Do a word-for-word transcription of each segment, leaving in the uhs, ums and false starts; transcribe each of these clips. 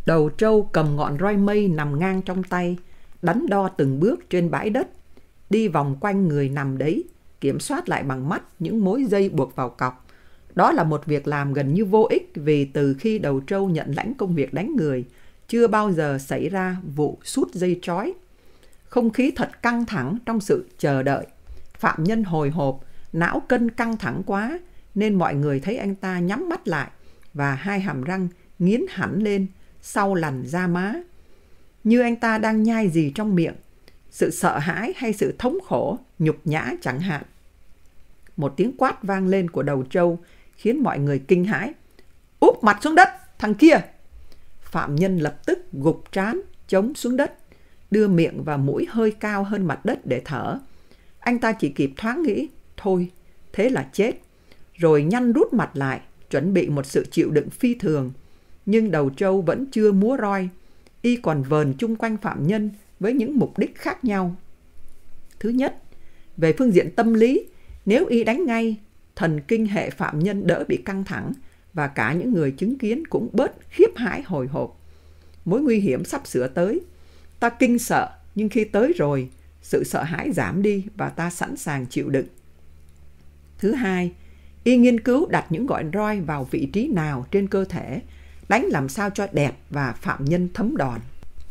Đầu trâu cầm ngọn roi mây nằm ngang trong tay, đắn đo từng bước trên bãi đất, đi vòng quanh người nằm đấy, kiểm soát lại bằng mắt những mối dây buộc vào cọc. Đó là một việc làm gần như vô ích, vì từ khi đầu trâu nhận lãnh công việc đánh người, chưa bao giờ xảy ra vụ sút dây trói. Không khí thật căng thẳng trong sự chờ đợi. Phạm nhân hồi hộp, não cân căng thẳng quá, nên mọi người thấy anh ta nhắm mắt lại và hai hàm răng nghiến hẳn lên sau lằn da má, như anh ta đang nhai gì trong miệng, sự sợ hãi hay sự thống khổ, nhục nhã chẳng hạn. Một tiếng quát vang lên của đầu trâu khiến mọi người kinh hãi. Úp mặt xuống đất, thằng kia! Phạm nhân lập tức gục trán, chống xuống đất, đưa miệng và mũi hơi cao hơn mặt đất để thở. Anh ta chỉ kịp thoáng nghĩ, thôi, thế là chết, rồi nhăn rút mặt lại, chuẩn bị một sự chịu đựng phi thường. Nhưng đầu trâu vẫn chưa múa roi, y còn vờn chung quanh phạm nhân với những mục đích khác nhau. Thứ nhất, về phương diện tâm lý, nếu y đánh ngay, thần kinh hệ phạm nhân đỡ bị căng thẳng và cả những người chứng kiến cũng bớt khiếp hãi hồi hộp. Mối nguy hiểm sắp sửa tới. Ta kinh sợ, nhưng khi tới rồi, sự sợ hãi giảm đi và ta sẵn sàng chịu đựng. Thứ hai, y nghiên cứu đặt những ngọn roi vào vị trí nào trên cơ thể, đánh làm sao cho đẹp và phạm nhân thấm đòn.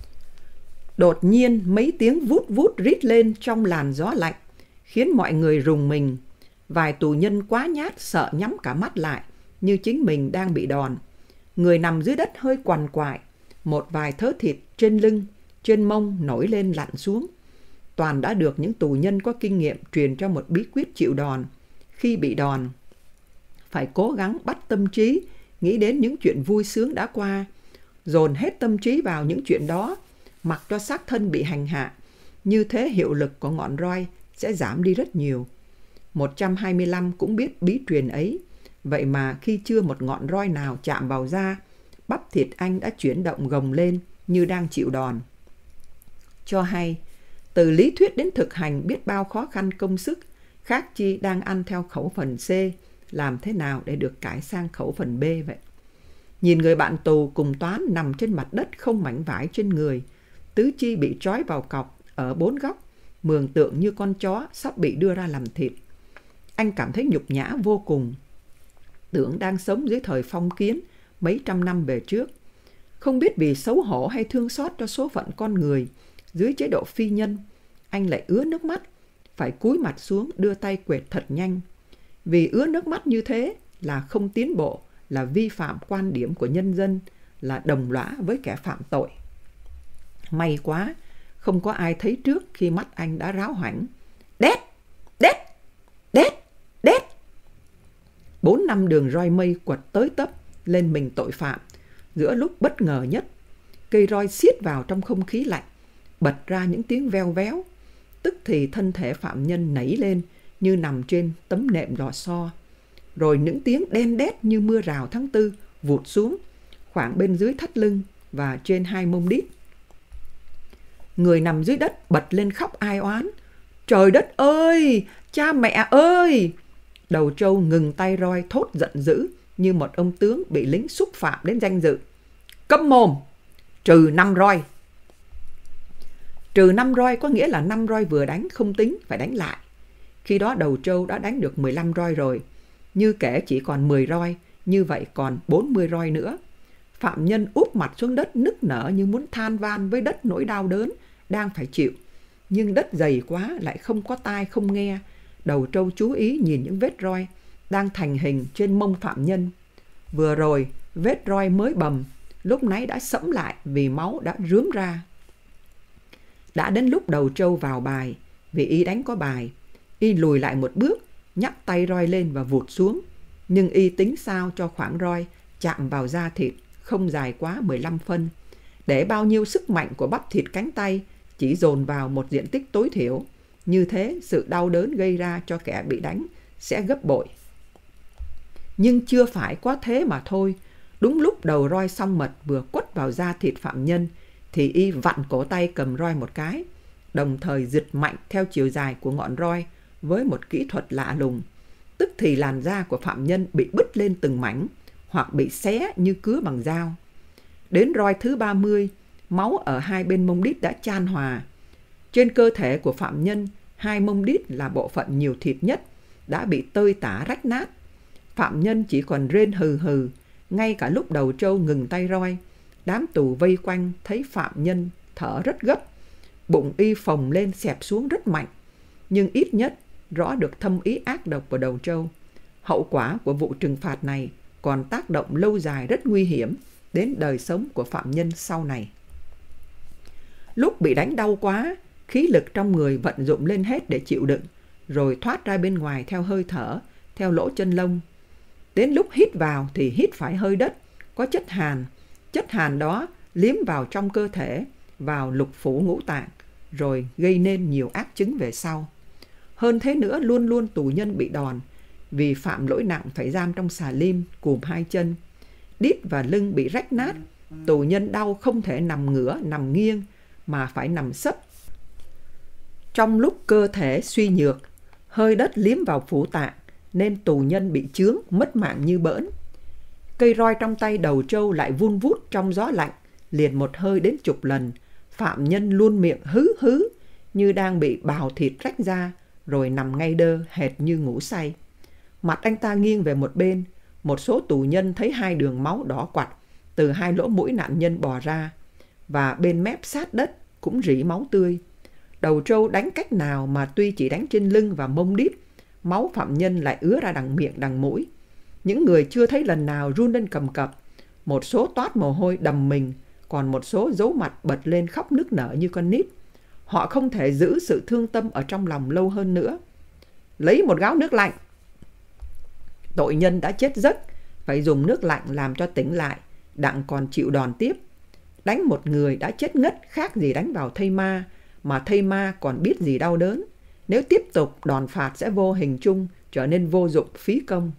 Đột nhiên mấy tiếng vút vút rít lên trong làn gió lạnh, khiến mọi người rùng mình. Vài tù nhân quá nhát sợ nhắm cả mắt lại, như chính mình đang bị đòn. Người nằm dưới đất hơi quằn quại, một vài thớ thịt trên lưng, trên mông nổi lên lặn xuống. Toàn đã được những tù nhân có kinh nghiệm truyền cho một bí quyết chịu đòn. Khi bị đòn, phải cố gắng bắt tâm trí, nghĩ đến những chuyện vui sướng đã qua, dồn hết tâm trí vào những chuyện đó, mặc cho xác thân bị hành hạ. Như thế hiệu lực của ngọn roi sẽ giảm đi rất nhiều. một trăm hai mươi lăm cũng biết bí truyền ấy. Vậy mà khi chưa một ngọn roi nào chạm vào da, bắp thịt anh đã chuyển động gồng lên như đang chịu đòn. Cho hay, từ lý thuyết đến thực hành biết bao khó khăn công sức, khác chi đang ăn theo khẩu phần C, làm thế nào để được cải sang khẩu phần B vậy. Nhìn người bạn tù cùng Toán nằm trên mặt đất không mảnh vải trên người, tứ chi bị trói vào cọc ở bốn góc, mường tượng như con chó sắp bị đưa ra làm thịt. Anh cảm thấy nhục nhã vô cùng. Tưởng đang sống dưới thời phong kiến mấy trăm năm về trước. Không biết vì xấu hổ hay thương xót cho số phận con người dưới chế độ phi nhân, anh lại ứa nước mắt, phải cúi mặt xuống đưa tay quệt thật nhanh. Vì ứa nước mắt như thế là không tiến bộ, là vi phạm quan điểm của nhân dân, là đồng lõa với kẻ phạm tội. May quá, không có ai thấy trước khi mắt anh đã ráo hoảnh. Đét! Đét! Đét! Đét! Bốn năm đường roi mây quật tới tấp lên mình tội phạm. Giữa lúc bất ngờ nhất, cây roi xiết vào trong không khí lạnh, bật ra những tiếng veo véo. Tức thì thân thể phạm nhân nảy lên như nằm trên tấm nệm lò xo. Rồi những tiếng đen đét như mưa rào tháng tư vụt xuống khoảng bên dưới thắt lưng và trên hai mông đít. Người nằm dưới đất bật lên khóc ai oán. Trời đất ơi! Cha mẹ ơi! Đầu trâu ngừng tay roi thốt giận dữ như một ông tướng bị lính xúc phạm đến danh dự. Câm mồm! Trừ năm roi! Trừ năm roi có nghĩa là năm roi vừa đánh không tính, phải đánh lại. Khi đó đầu trâu đã đánh được mười lăm roi rồi. Như kể chỉ còn mười roi, như vậy còn bốn mươi roi nữa. Phạm nhân úp mặt xuống đất nức nở như muốn than van với đất nỗi đau đớn đang phải chịu. Nhưng đất dày quá lại không có tai không nghe. Đầu trâu chú ý nhìn những vết roi đang thành hình trên mông phạm nhân. Vừa rồi vết roi mới bầm, lúc nãy đã sẫm lại vì máu đã rướm ra. Đã đến lúc đầu trâu vào bài, vì y đánh có bài. Y lùi lại một bước, nhắc tay roi lên và vụt xuống. Nhưng y tính sao cho khoảng roi chạm vào da thịt không dài quá mười lăm phân, để bao nhiêu sức mạnh của bắp thịt cánh tay chỉ dồn vào một diện tích tối thiểu. Như thế sự đau đớn gây ra cho kẻ bị đánh sẽ gấp bội. Nhưng chưa phải quá thế mà thôi. Đúng lúc đầu roi song mật vừa quất vào da thịt phạm nhân thì y vặn cổ tay cầm roi một cái, đồng thời giật mạnh theo chiều dài của ngọn roi với một kỹ thuật lạ lùng. Tức thì làn da của phạm nhân bị bứt lên từng mảnh hoặc bị xé như cứa bằng dao. Đến roi thứ ba mươi, máu ở hai bên mông đít đã chan hòa. Trên cơ thể của phạm nhân, hai mông đít là bộ phận nhiều thịt nhất, đã bị tơi tả rách nát. Phạm nhân chỉ còn rên hừ hừ, ngay cả lúc đầu trâu ngừng tay roi. Đám tù vây quanh thấy phạm nhân thở rất gấp, bụng y phồng lên xẹp xuống rất mạnh, nhưng ít nhất rõ được thâm ý ác độc của đầu trâu. Hậu quả của vụ trừng phạt này còn tác động lâu dài rất nguy hiểm đến đời sống của phạm nhân sau này. Lúc bị đánh đau quá, khí lực trong người vận dụng lên hết để chịu đựng, rồi thoát ra bên ngoài theo hơi thở, theo lỗ chân lông. Đến lúc hít vào thì hít phải hơi đất, có chất hàn. Chất hàn đó liếm vào trong cơ thể, vào lục phủ ngũ tạng, rồi gây nên nhiều ác chứng về sau. Hơn thế nữa, luôn luôn tù nhân bị đòn, vì phạm lỗi nặng phải giam trong xà lim, cùm hai chân. Đít và lưng bị rách nát, tù nhân đau không thể nằm ngửa, nằm nghiêng, mà phải nằm sấp. Trong lúc cơ thể suy nhược, hơi đất liếm vào phủ tạng, nên tù nhân bị chướng, mất mạng như bỡn. Cây roi trong tay đầu trâu lại vun vút trong gió lạnh, liền một hơi đến chục lần. Phạm nhân luôn miệng hứ hứ, như đang bị bào thịt rách ra, rồi nằm ngay đơ, hệt như ngủ say. Mặt anh ta nghiêng về một bên, một số tù nhân thấy hai đường máu đỏ quạch từ hai lỗ mũi nạn nhân bò ra, và bên mép sát đất cũng rỉ máu tươi. Đầu trâu đánh cách nào mà tuy chỉ đánh trên lưng và mông đít, máu phạm nhân lại ứa ra đằng miệng đằng mũi. Những người chưa thấy lần nào run lên cầm cập, một số toát mồ hôi đầm mình, còn một số giấu mặt bật lên khóc nức nở như con nít. Họ không thể giữ sự thương tâm ở trong lòng lâu hơn nữa. Lấy một gáo nước lạnh. Tội nhân đã chết giấc, phải dùng nước lạnh làm cho tỉnh lại, đặng còn chịu đòn tiếp. Đánh một người đã chết ngất khác gì đánh vào thây ma, mà thây ma còn biết gì đau đớn. Nếu tiếp tục, đòn phạt sẽ vô hình chung, trở nên vô dụng phí công.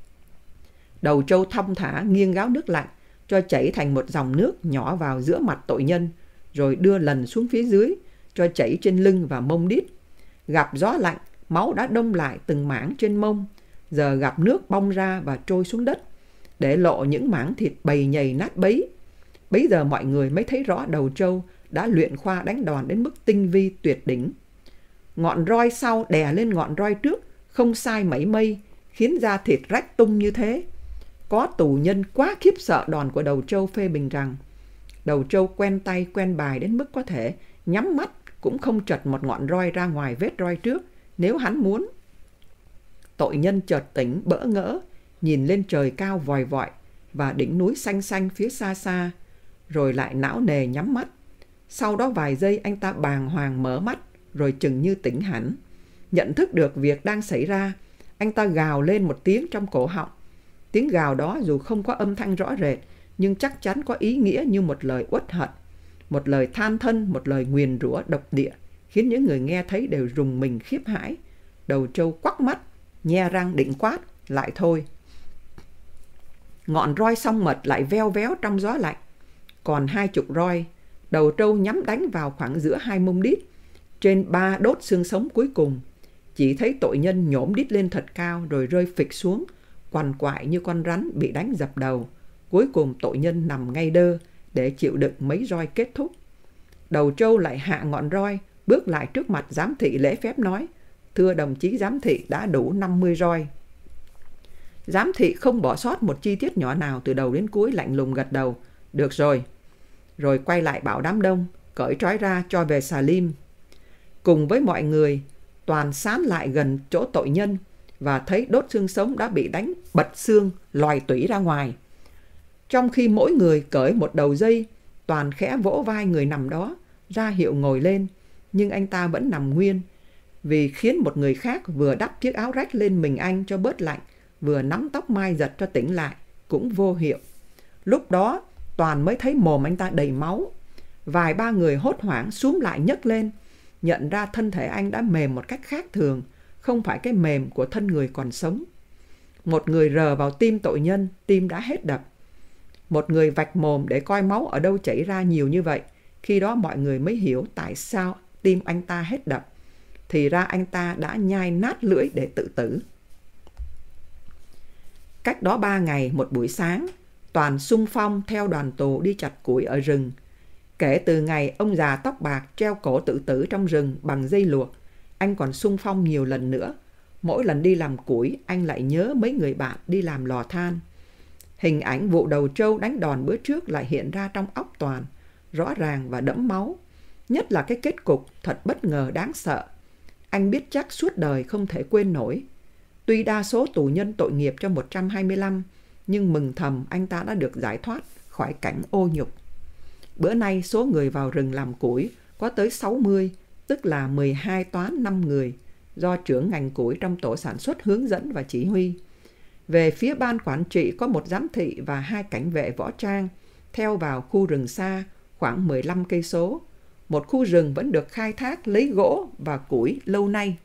Đầu trâu thong thả nghiêng gáo nước lạnh, cho chảy thành một dòng nước nhỏ vào giữa mặt tội nhân, rồi đưa lần xuống phía dưới, cho chảy trên lưng và mông đít. Gặp gió lạnh, máu đã đông lại từng mảng trên mông, giờ gặp nước bong ra và trôi xuống đất, để lộ những mảng thịt bầy nhầy nát bấy. Bấy giờ mọi người mới thấy rõ đầu trâu đã luyện khoa đánh đòn đến mức tinh vi tuyệt đỉnh. Ngọn roi sau đè lên ngọn roi trước, không sai mấy mây, khiến da thịt rách tung như thế. Có tù nhân quá khiếp sợ đòn của đầu trâu phê bình rằng đầu trâu quen tay quen bài đến mức có thể nhắm mắt cũng không trật một ngọn roi ra ngoài vết roi trước nếu hắn muốn. Tội nhân chợt tỉnh bỡ ngỡ, nhìn lên trời cao vòi vọi và đỉnh núi xanh xanh phía xa xa, rồi lại não nề nhắm mắt. Sau đó vài giây anh ta bàng hoàng mở mắt, rồi chừng như tỉnh hẳn. Nhận thức được việc đang xảy ra, anh ta gào lên một tiếng trong cổ họng. Tiếng gào đó dù không có âm thanh rõ rệt, nhưng chắc chắn có ý nghĩa như một lời uất hận, một lời than thân, một lời nguyền rủa độc địa, khiến những người nghe thấy đều rùng mình khiếp hãi. Đầu trâu quắc mắt, nhe răng định quát, lại thôi. Ngọn roi song mật lại veo véo trong gió lạnh. Còn hai chục roi, đầu trâu nhắm đánh vào khoảng giữa hai mông đít, trên ba đốt xương sống cuối cùng. Chỉ thấy tội nhân nhổm đít lên thật cao rồi rơi phịch xuống, quằn quại như con rắn bị đánh dập đầu. Cuối cùng tội nhân nằm ngay đơ để chịu đựng mấy roi kết thúc. Đầu trâu lại hạ ngọn roi, bước lại trước mặt giám thị lễ phép nói: "Thưa đồng chí giám thị, đã đủ năm mươi roi." Giám thị không bỏ sót một chi tiết nhỏ nào từ đầu đến cuối, lạnh lùng gật đầu: "Được rồi." Rồi quay lại bảo đám đông cởi trói ra cho về xà lim. Cùng với mọi người, Toàn sán lại gần chỗ tội nhân và thấy đốt xương sống đã bị đánh bật xương, lòi tủy ra ngoài. Trong khi mỗi người cởi một đầu dây, Toàn khẽ vỗ vai người nằm đó, ra hiệu ngồi lên, nhưng anh ta vẫn nằm nguyên, vì khiến một người khác vừa đắp chiếc áo rách lên mình anh cho bớt lạnh, vừa nắm tóc mai giật cho tỉnh lại, cũng vô hiệu. Lúc đó, Toàn mới thấy mồm anh ta đầy máu. Vài ba người hốt hoảng xúm lại nhấc lên, nhận ra thân thể anh đã mềm một cách khác thường, không phải cái mềm của thân người còn sống. Một người rờ vào tim tội nhân, tim đã hết đập. Một người vạch mồm để coi máu ở đâu chảy ra nhiều như vậy. Khi đó mọi người mới hiểu tại sao tim anh ta hết đập. Thì ra anh ta đã nhai nát lưỡi để tự tử. Cách đó ba ngày, một buổi sáng, Toàn xung phong theo đoàn tù đi chặt củi ở rừng. Kể từ ngày ông già tóc bạc treo cổ tự tử trong rừng bằng dây luộc, anh còn xung phong nhiều lần nữa. Mỗi lần đi làm củi, anh lại nhớ mấy người bạn đi làm lò than. Hình ảnh vụ đầu trâu đánh đòn bữa trước lại hiện ra trong óc Toàn, rõ ràng và đẫm máu. Nhất là cái kết cục thật bất ngờ đáng sợ. Anh biết chắc suốt đời không thể quên nổi. Tuy đa số tù nhân tội nghiệp cho một trăm hai mươi lăm, nhưng mừng thầm anh ta đã được giải thoát khỏi cảnh ô nhục. Bữa nay số người vào rừng làm củi có tới sáu mươi, tức là mười hai toán năm người, do trưởng ngành củi trong tổ sản xuất hướng dẫn và chỉ huy. Về phía ban quản trị có một giám thị và hai cảnh vệ võ trang theo vào khu rừng xa khoảng mười lăm cây số, một khu rừng vẫn được khai thác lấy gỗ và củi lâu nay.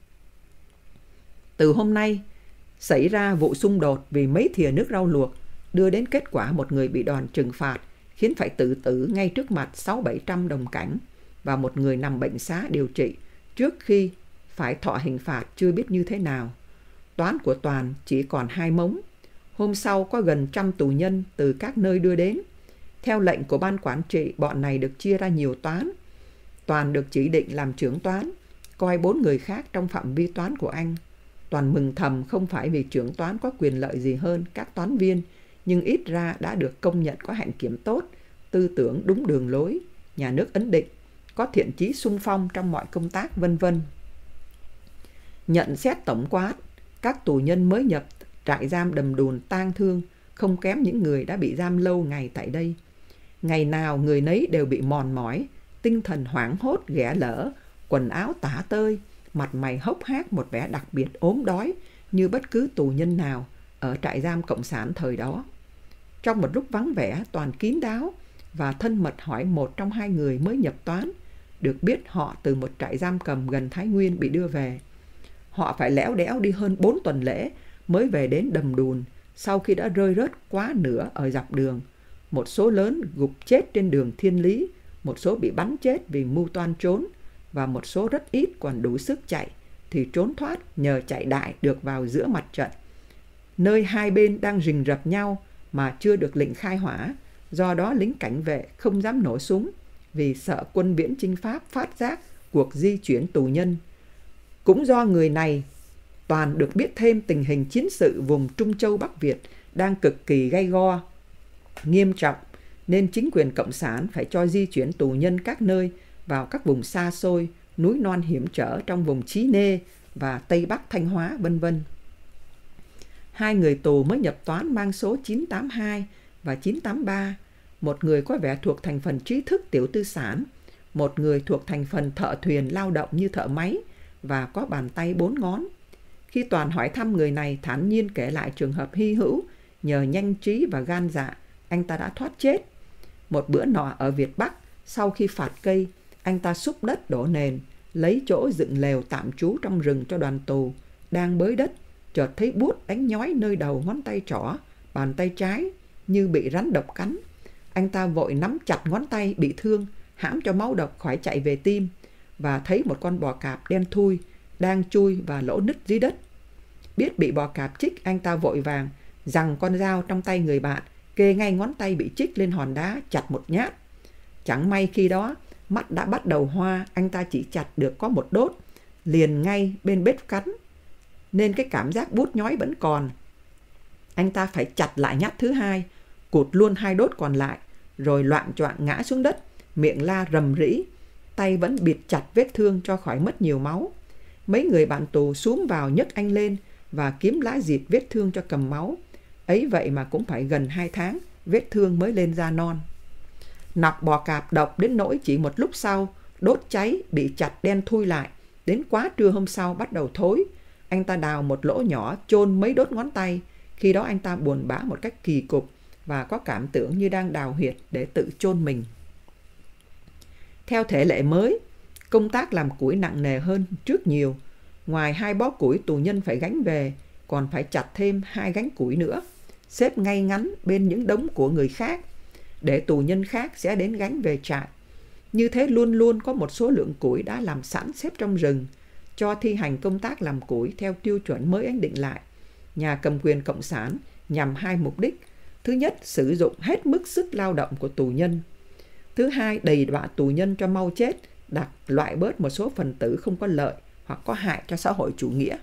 Từ hôm nay xảy ra vụ xung đột vì mấy thìa nước rau luộc, đưa đến kết quả một người bị đòn trừng phạt khiến phải tự tử ngay trước mặt sáu bảy trăm đồng cảnh, và một người nằm bệnh xá điều trị trước khi phải thọ hình phạt chưa biết như thế nào. Toán của Toàn chỉ còn hai mống. Hôm sau có gần trăm tù nhân từ các nơi đưa đến. Theo lệnh của ban quản trị, bọn này được chia ra nhiều toán. Toàn được chỉ định làm trưởng toán, coi bốn người khác trong phạm vi toán của anh. Toàn mừng thầm, không phải vì trưởng toán có quyền lợi gì hơn các toán viên, nhưng ít ra đã được công nhận có hạnh kiểm tốt, tư tưởng đúng đường lối, nhà nước ấn định, có thiện chí xung phong trong mọi công tác, vân vân. Nhận xét tổng quát, các tù nhân mới nhập trại giam Đầm Đùn tang thương không kém những người đã bị giam lâu ngày tại đây. Ngày nào người nấy đều bị mòn mỏi, tinh thần hoảng hốt ghẻ lỡ, quần áo tả tơi, mặt mày hốc hác một vẻ đặc biệt ốm đói như bất cứ tù nhân nào ở trại giam cộng sản thời đó. Trong một lúc vắng vẻ, Toàn kín đáo và thân mật hỏi một trong hai người mới nhập toán, được biết họ từ một trại giam cầm gần Thái Nguyên bị đưa về. Họ phải lẽo đẽo đi hơn bốn tuần lễ mới về đến Đầm Đùn, sau khi đã rơi rớt quá nửa ở dọc đường. Một số lớn gục chết trên đường Thiên Lý, một số bị bắn chết vì mưu toan trốn, và một số rất ít còn đủ sức chạy thì trốn thoát nhờ chạy đại được vào giữa mặt trận, nơi hai bên đang rình rập nhau mà chưa được lệnh khai hỏa. Do đó lính cảnh vệ không dám nổ súng vì sợ quân viễn chinh Pháp phát giác cuộc di chuyển tù nhân. Cũng do người này, Toàn được biết thêm tình hình chiến sự vùng Trung Châu Bắc Việt đang cực kỳ gay go, nghiêm trọng, nên chính quyền cộng sản phải cho di chuyển tù nhân các nơi vào các vùng xa xôi, núi non hiểm trở trong vùng Chí Nê và Tây Bắc Thanh Hóa, vân vân. Hai người tù mới nhập toán mang số chín tám hai và chín tám ba, một người có vẻ thuộc thành phần trí thức tiểu tư sản, một người thuộc thành phần thợ thuyền lao động như thợ máy và có bàn tay bốn ngón. Khi Toàn hỏi thăm người này, thản nhiên kể lại trường hợp hy hữu, nhờ nhanh trí và gan dạ, anh ta đã thoát chết. Một bữa nọ ở Việt Bắc, sau khi phạt cây, anh ta xúc đất đổ nền, lấy chỗ dựng lều tạm trú trong rừng cho đoàn tù. Đang bới đất, chợt thấy buốt đánh nhói nơi đầu ngón tay trỏ, bàn tay trái, như bị rắn độc cắn. Anh ta vội nắm chặt ngón tay bị thương, hãm cho máu độc khỏi chạy về tim, và thấy một con bò cạp đen thui đang chui vào lỗ nứt dưới đất. Biết bị bò cạp chích, anh ta vội vàng giằng con dao trong tay người bạn, kê ngay ngón tay bị chích lên hòn đá, chặt một nhát. Chẳng may khi đó mắt đã bắt đầu hoa, anh ta chỉ chặt được có một đốt liền ngay bên bếp cắn, nên cái cảm giác bút nhói vẫn còn. Anh ta phải chặt lại nhát thứ hai, cụt luôn hai đốt còn lại, rồi loạng choạng ngã xuống đất, miệng la rầm rĩ, tay vẫn bịt chặt vết thương cho khỏi mất nhiều máu. Mấy người bạn tù xúm vào nhấc anh lên và kiếm lá dịt vết thương cho cầm máu. Ấy vậy mà cũng phải gần hai tháng vết thương mới lên da non. Nọc bò cạp độc đến nỗi chỉ một lúc sau đốt cháy, bị chặt đen thui lại. Đến quá trưa hôm sau bắt đầu thối. Anh ta đào một lỗ nhỏ chôn mấy đốt ngón tay. Khi đó anh ta buồn bã một cách kỳ cục và có cảm tưởng như đang đào huyệt để tự chôn mình. Theo thể lệ mới, công tác làm củi nặng nề hơn trước nhiều. Ngoài hai bó củi tù nhân phải gánh về, còn phải chặt thêm hai gánh củi nữa, xếp ngay ngắn bên những đống của người khác, để tù nhân khác sẽ đến gánh về trại. Như thế luôn luôn có một số lượng củi đã làm sẵn xếp trong rừng, cho thi hành công tác làm củi theo tiêu chuẩn mới ấn định lại. Nhà cầm quyền cộng sản nhằm hai mục đích. Thứ nhất, sử dụng hết mức sức lao động của tù nhân. Thứ hai, đầy đọa tù nhân cho mau chết, đặt loại bớt một số phần tử không có lợi hoặc có hại cho xã hội chủ nghĩa.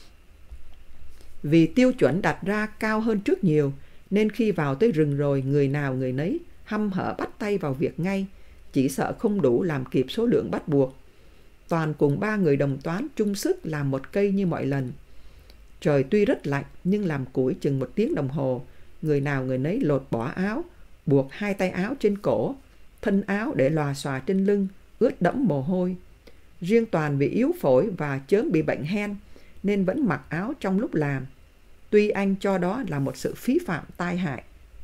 Vì tiêu chuẩn đặt ra cao hơn trước nhiều, nên khi vào tới rừng rồi, người nào người nấy hăm hở bắt tay vào việc ngay, chỉ sợ không đủ làm kịp số lượng bắt buộc. Toàn cùng ba người đồng toán chung sức làm một cây như mọi lần. Trời tuy rất lạnh, nhưng làm củi chừng một tiếng đồng hồ, người nào người nấy lột bỏ áo, buộc hai tay áo trên cổ, thân áo để lòa xòa trên lưng, ướt đẫm mồ hôi. Riêng Toàn vì yếu phổi và chớm bị bệnh hen, nên vẫn mặc áo trong lúc làm. Tuy anh cho đó là một sự phí phạm tai hại.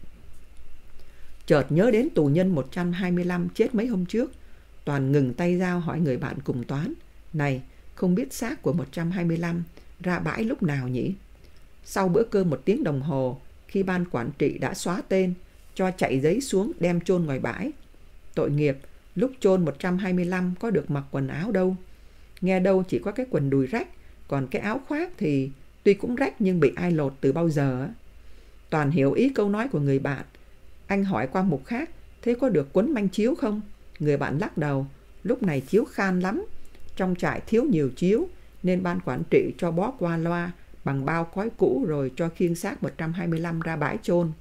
Chợt nhớ đến tù nhân một trăm hai mươi lăm chết mấy hôm trước, Toàn ngừng tay dao hỏi người bạn cùng toán: "Này, không biết xác của một trăm hai mươi lăm ra bãi lúc nào nhỉ?" Sau bữa cơm một tiếng đồng hồ, khi ban quản trị đã xóa tên, cho chạy giấy xuống đem chôn ngoài bãi. Tội nghiệp, lúc chôn một trăm hai mươi lăm có được mặc quần áo đâu. Nghe đâu chỉ có cái quần đùi rách, còn cái áo khoác thì tuy cũng rách nhưng bị ai lột từ bao giờ. Toàn hiểu ý câu nói của người bạn. Anh hỏi qua mục khác: "Thế có được quấn manh chiếu không?" Người bạn lắc đầu: "Lúc này chiếu khan lắm. Trong trại thiếu nhiều chiếu, nên ban quản trị cho bó qua loa bằng bao cói cũ rồi cho khiêng xác một trăm hai mươi lăm ra bãi chôn."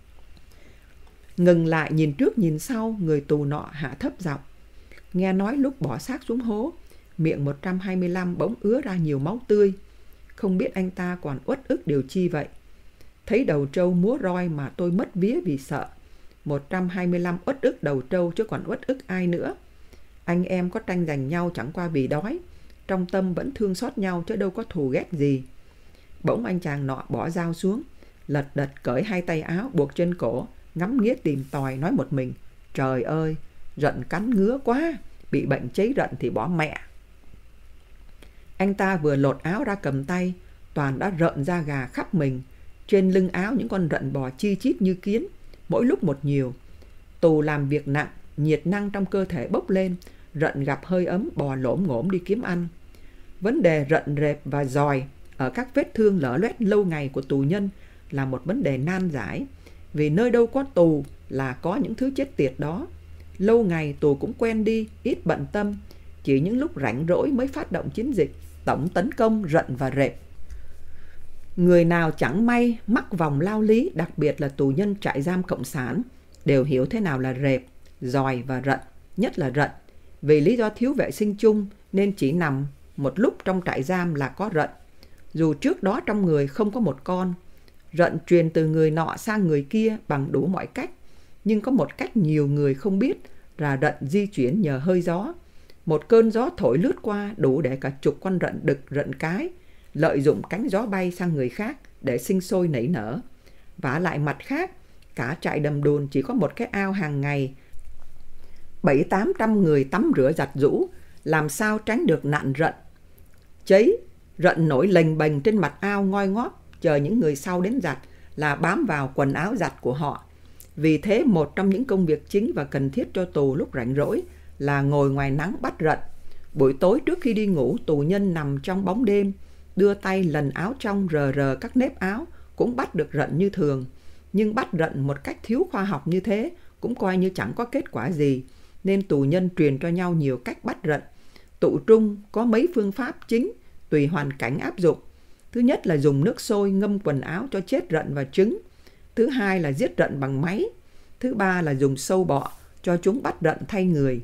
Ngừng lại nhìn trước nhìn sau, người tù nọ hạ thấp giọng: "Nghe nói lúc bỏ xác xuống hố, miệng một trăm hai mươi lăm bỗng ứa ra nhiều máu tươi. Không biết anh ta còn uất ức điều chi vậy. Thấy đầu trâu múa roi mà tôi mất vía vì sợ. một trăm hai mươi lăm uất ức đầu trâu chứ còn uất ức ai nữa. Anh em có tranh giành nhau chẳng qua vì đói, trong tâm vẫn thương xót nhau chứ đâu có thù ghét gì." Bỗng anh chàng nọ bỏ dao xuống, lật đật cởi hai tay áo buộc trên cổ, ngắm nghía tìm tòi, nói một mình: "Trời ơi, rận cắn ngứa quá, bị bệnh cháy rận thì bỏ mẹ." Anh ta vừa lột áo ra cầm tay, Toàn đã rợn da gà khắp mình. Trên lưng áo những con rận bò chi chít như kiến, mỗi lúc một nhiều. Tù làm việc nặng, nhiệt năng trong cơ thể bốc lên, rận gặp hơi ấm bò lổm ngổm đi kiếm ăn. Vấn đề rận rệp và giòi ở các vết thương lở loét lâu ngày của tù nhân là một vấn đề nan giải, vì nơi đâu có tù là có những thứ chết tiệt đó. Lâu ngày tù cũng quen đi, ít bận tâm, chỉ những lúc rảnh rỗi mới phát động chiến dịch tổng tấn công rận và rệp. Người nào chẳng may mắc vòng lao lý, đặc biệt là tù nhân trại giam cộng sản, đều hiểu thế nào là rệp, giòi và rận, nhất là rận. Vì lý do thiếu vệ sinh chung nên chỉ nằm một lúc trong trại giam là có rận, dù trước đó trong người không có một con. Rận truyền từ người nọ sang người kia bằng đủ mọi cách, nhưng có một cách nhiều người không biết là rận di chuyển nhờ hơi gió. Một cơn gió thổi lướt qua đủ để cả chục con rận đực, rận cái lợi dụng cánh gió bay sang người khác để sinh sôi nảy nở. Vả lại mặt khác, cả trại Đầm Đồn chỉ có một cái ao hàng ngày bảy tám trăm người tắm rửa giặt giũ, làm sao tránh được nạn rận cháy. Rận nổi lềnh bềnh trên mặt ao ngoi ngóp, chờ những người sau đến giặt là bám vào quần áo giặt của họ. Vì thế một trong những công việc chính và cần thiết cho tù lúc rảnh rỗi là ngồi ngoài nắng bắt rận. Buổi tối trước khi đi ngủ, tù nhân nằm trong bóng đêm, đưa tay lần áo trong rờ rờ các nếp áo cũng bắt được rận như thường. Nhưng bắt rận một cách thiếu khoa học như thế cũng coi như chẳng có kết quả gì, nên tù nhân truyền cho nhau nhiều cách bắt rận. Tụ trung có mấy phương pháp chính tùy hoàn cảnh áp dụng. Thứ nhất là dùng nước sôi ngâm quần áo cho chết rận và trứng. Thứ hai là giết rận bằng máy. Thứ ba là dùng sâu bọ cho chúng bắt rận thay người.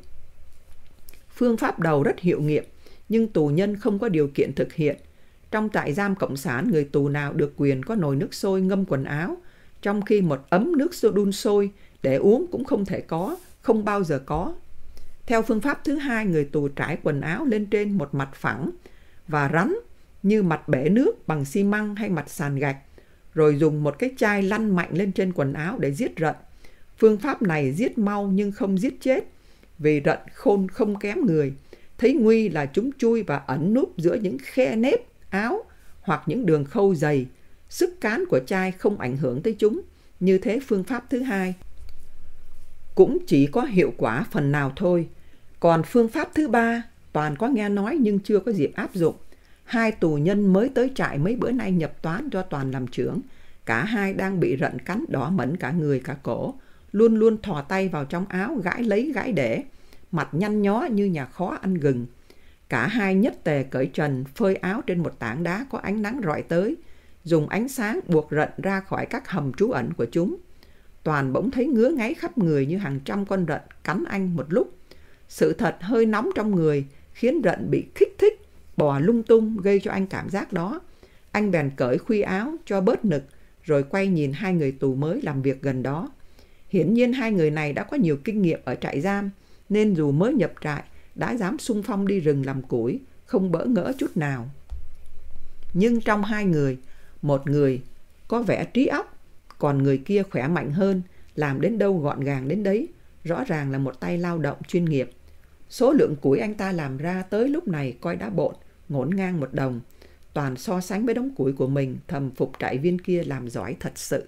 Phương pháp đầu rất hiệu nghiệm, nhưng tù nhân không có điều kiện thực hiện. Trong trại giam cộng sản, người tù nào được quyền có nồi nước sôi ngâm quần áo, trong khi một ấm nước sôi đun sôi để uống cũng không thể có, không bao giờ có. Theo phương pháp thứ hai, người tù trải quần áo lên trên một mặt phẳng và rắn như mặt bể nước bằng xi măng hay mặt sàn gạch, rồi dùng một cái chai lăn mạnh lên trên quần áo để giết rận. Phương pháp này giết mau nhưng không giết chết, vì rận khôn không kém người. Thấy nguy là chúng chui và ẩn núp giữa những khe nếp áo hoặc những đường khâu dày. Sức cán của chai không ảnh hưởng tới chúng. Như thế phương pháp thứ hai cũng chỉ có hiệu quả phần nào thôi. Còn phương pháp thứ ba, Toàn có nghe nói nhưng chưa có dịp áp dụng. Hai tù nhân mới tới trại mấy bữa nay nhập toán do Toàn làm trưởng. Cả hai đang bị rận cắn đỏ mẫn cả người cả cổ, luôn luôn thò tay vào trong áo gãi lấy gãi để, mặt nhăn nhó như nhà khó ăn gừng. Cả hai nhất tề cởi trần, phơi áo trên một tảng đá có ánh nắng rọi tới, dùng ánh sáng buộc rận ra khỏi các hầm trú ẩn của chúng. Toàn bỗng thấy ngứa ngáy khắp người như hàng trăm con rận cắn anh một lúc. Sự thật hơi nóng trong người khiến rận bị kích thích, bò lung tung gây cho anh cảm giác đó. Anh bèn cởi khuy áo cho bớt nực, rồi quay nhìn hai người tù mới làm việc gần đó. Hiển nhiên hai người này đã có nhiều kinh nghiệm ở trại giam, nên dù mới nhập trại đã dám xung phong đi rừng làm củi, không bỡ ngỡ chút nào. Nhưng trong hai người, một người có vẻ trí óc, còn người kia khỏe mạnh hơn, làm đến đâu gọn gàng đến đấy, rõ ràng là một tay lao động chuyên nghiệp. Số lượng củi anh ta làm ra tới lúc này coi đã bộn, ngổn ngang một đồng. Toàn so sánh với đống củi của mình, thầm phục trại viên kia làm giỏi thật sự.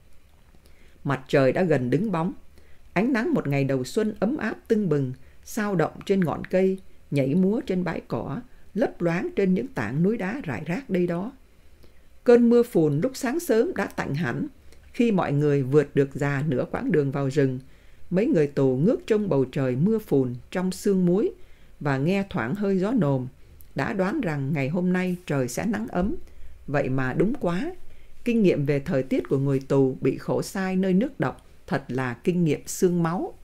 Mặt trời đã gần đứng bóng. Ánh nắng một ngày đầu xuân ấm áp tưng bừng, sao động trên ngọn cây, nhảy múa trên bãi cỏ, lấp loáng trên những tảng núi đá rải rác đây đó. Cơn mưa phùn lúc sáng sớm đã tạnh hẳn. Khi mọi người vượt được già nửa quãng đường vào rừng, mấy người tù ngước trông bầu trời mưa phùn trong sương muối và nghe thoảng hơi gió nồm, đã đoán rằng ngày hôm nay trời sẽ nắng ấm. Vậy mà đúng quá, kinh nghiệm về thời tiết của người tù bị khổ sai nơi nước độc thật là kinh nghiệm xương máu.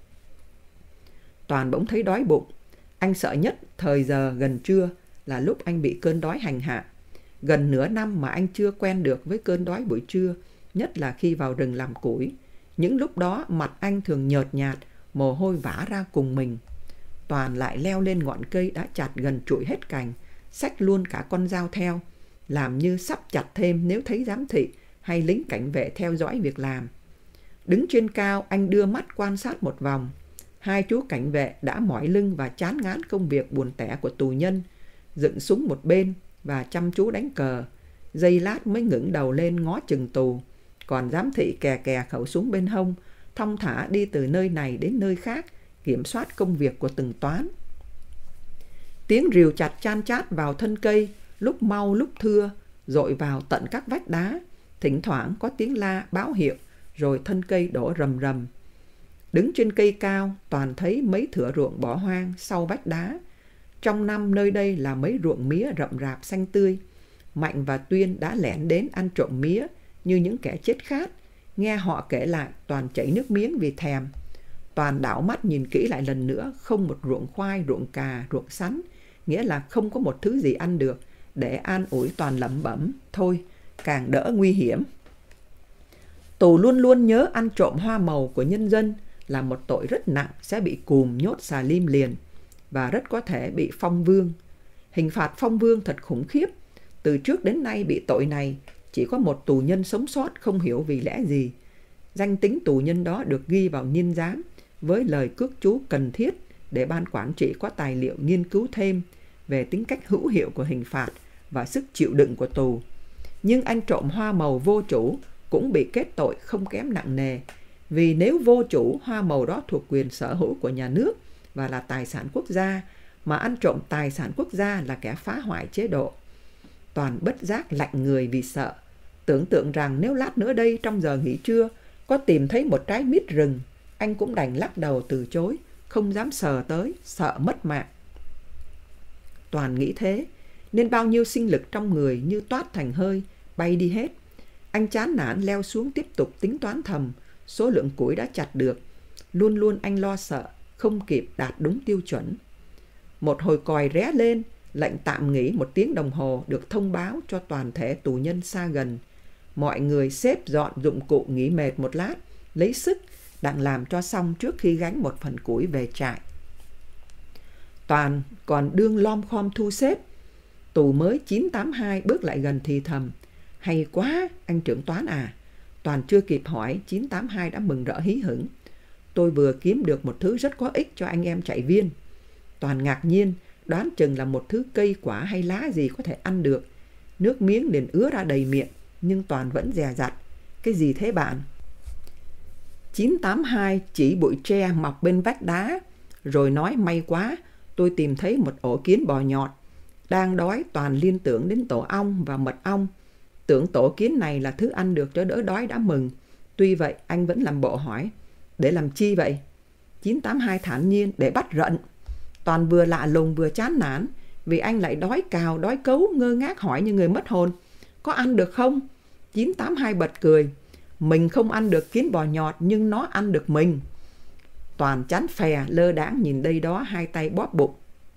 Toàn bỗng thấy đói bụng. Anh sợ nhất thời giờ gần trưa là lúc anh bị cơn đói hành hạ. Gần nửa năm mà anh chưa quen được với cơn đói buổi trưa, nhất là khi vào rừng làm củi. Những lúc đó mặt anh thường nhợt nhạt, mồ hôi vã ra cùng mình. Toàn lại leo lên ngọn cây đã chặt gần trụi hết cành, xách luôn cả con dao theo, làm như sắp chặt thêm nếu thấy giám thị hay lính cảnh vệ theo dõi việc làm. Đứng trên cao, anh đưa mắt quan sát một vòng. Hai chú cảnh vệ đã mỏi lưng và chán ngán công việc buồn tẻ của tù nhân, dựng súng một bên và chăm chú đánh cờ. Giây lát mới ngẩng đầu lên ngó chừng tù. Còn giám thị kè kè khẩu súng bên hông, thong thả đi từ nơi này đến nơi khác, kiểm soát công việc của từng toán. Tiếng rìu chặt chan chát vào thân cây, lúc mau lúc thưa, dội vào tận các vách đá. Thỉnh thoảng có tiếng la báo hiệu, rồi thân cây đổ rầm rầm. Đứng trên cây cao, Toàn thấy mấy thửa ruộng bỏ hoang sau vách đá. Trong năm nơi đây là mấy ruộng mía rậm rạp xanh tươi. Mạnh và Tuyên đã lẻn đến ăn trộm mía như những kẻ chết khát. Nghe họ kể lại, Toàn chảy nước miếng vì thèm. Toàn đảo mắt nhìn kỹ lại lần nữa, không một ruộng khoai, ruộng cà, ruộng sắn, nghĩa là không có một thứ gì ăn được. Để an ủi, Toàn lẩm bẩm, thôi, càng đỡ nguy hiểm. Tù luôn luôn nhớ ăn trộm hoa màu của nhân dân là một tội rất nặng, sẽ bị cùm nhốt xà lim liền và rất có thể bị phong vương. Hình phạt phong vương thật khủng khiếp. Từ trước đến nay bị tội này chỉ có một tù nhân sống sót, không hiểu vì lẽ gì. Danh tính tù nhân đó được ghi vào niên giám với lời cước chú cần thiết để ban quản trị có tài liệu nghiên cứu thêm về tính cách hữu hiệu của hình phạt và sức chịu đựng của tù. Nhưng anh trộm hoa màu vô chủ cũng bị kết tội không kém nặng nề, vì nếu vô chủ, hoa màu đó thuộc quyền sở hữu của nhà nước và là tài sản quốc gia, mà ăn trộm tài sản quốc gia là kẻ phá hoại chế độ. Toàn bất giác lạnh người vì sợ, tưởng tượng rằng nếu lát nữa đây trong giờ nghỉ trưa có tìm thấy một trái mít rừng, anh cũng đành lắc đầu từ chối, không dám sờ tới, sợ mất mạng. Toàn nghĩ thế, nên bao nhiêu sinh lực trong người như toát thành hơi, bay đi hết. Anh chán nản leo xuống tiếp tục tính toán thầm số lượng củi đã chặt được. Luôn luôn anh lo sợ, không kịp đạt đúng tiêu chuẩn. Một hồi còi ré lên, lệnh tạm nghỉ một tiếng đồng hồ được thông báo cho toàn thể tù nhân xa gần. Mọi người xếp dọn dụng cụ nghỉ mệt một lát, lấy sức, đặng làm cho xong trước khi gánh một phần củi về trại. Toàn còn đương lom khom thu xếp. Tù mới chín tám hai bước lại gần thì thầm, hay quá, anh trưởng toán à. Toàn chưa kịp hỏi, chín tám hai đã mừng rỡ hí hửng. Tôi vừa kiếm được một thứ rất có ích cho anh em chạy viên. Toàn ngạc nhiên, đoán chừng là một thứ cây quả hay lá gì có thể ăn được. Nước miếng liền ứa ra đầy miệng, nhưng Toàn vẫn dè dặt. Cái gì thế bạn? chín tám hai chỉ bụi tre mọc bên vách đá, rồi nói may quá, tôi tìm thấy một ổ kiến bò nhọt. Đang đói, Toàn liên tưởng đến tổ ong và mật ong. Tưởng tổ kiến này là thứ ăn được cho đỡ đói đã mừng. Tuy vậy anh vẫn làm bộ hỏi, để làm chi vậy? chín tám hai thản nhiên, để bắt rận. Toàn vừa lạ lùng vừa chán nản, vì anh lại đói cào đói cấu, ngơ ngác hỏi như người mất hồn, có ăn được không? chín tám hai bật cười, mình không ăn được kiến bò nhọt nhưng nó ăn được mình. Toàn chán phè lơ đãng nhìn đây đó, hai tay bóp bụng.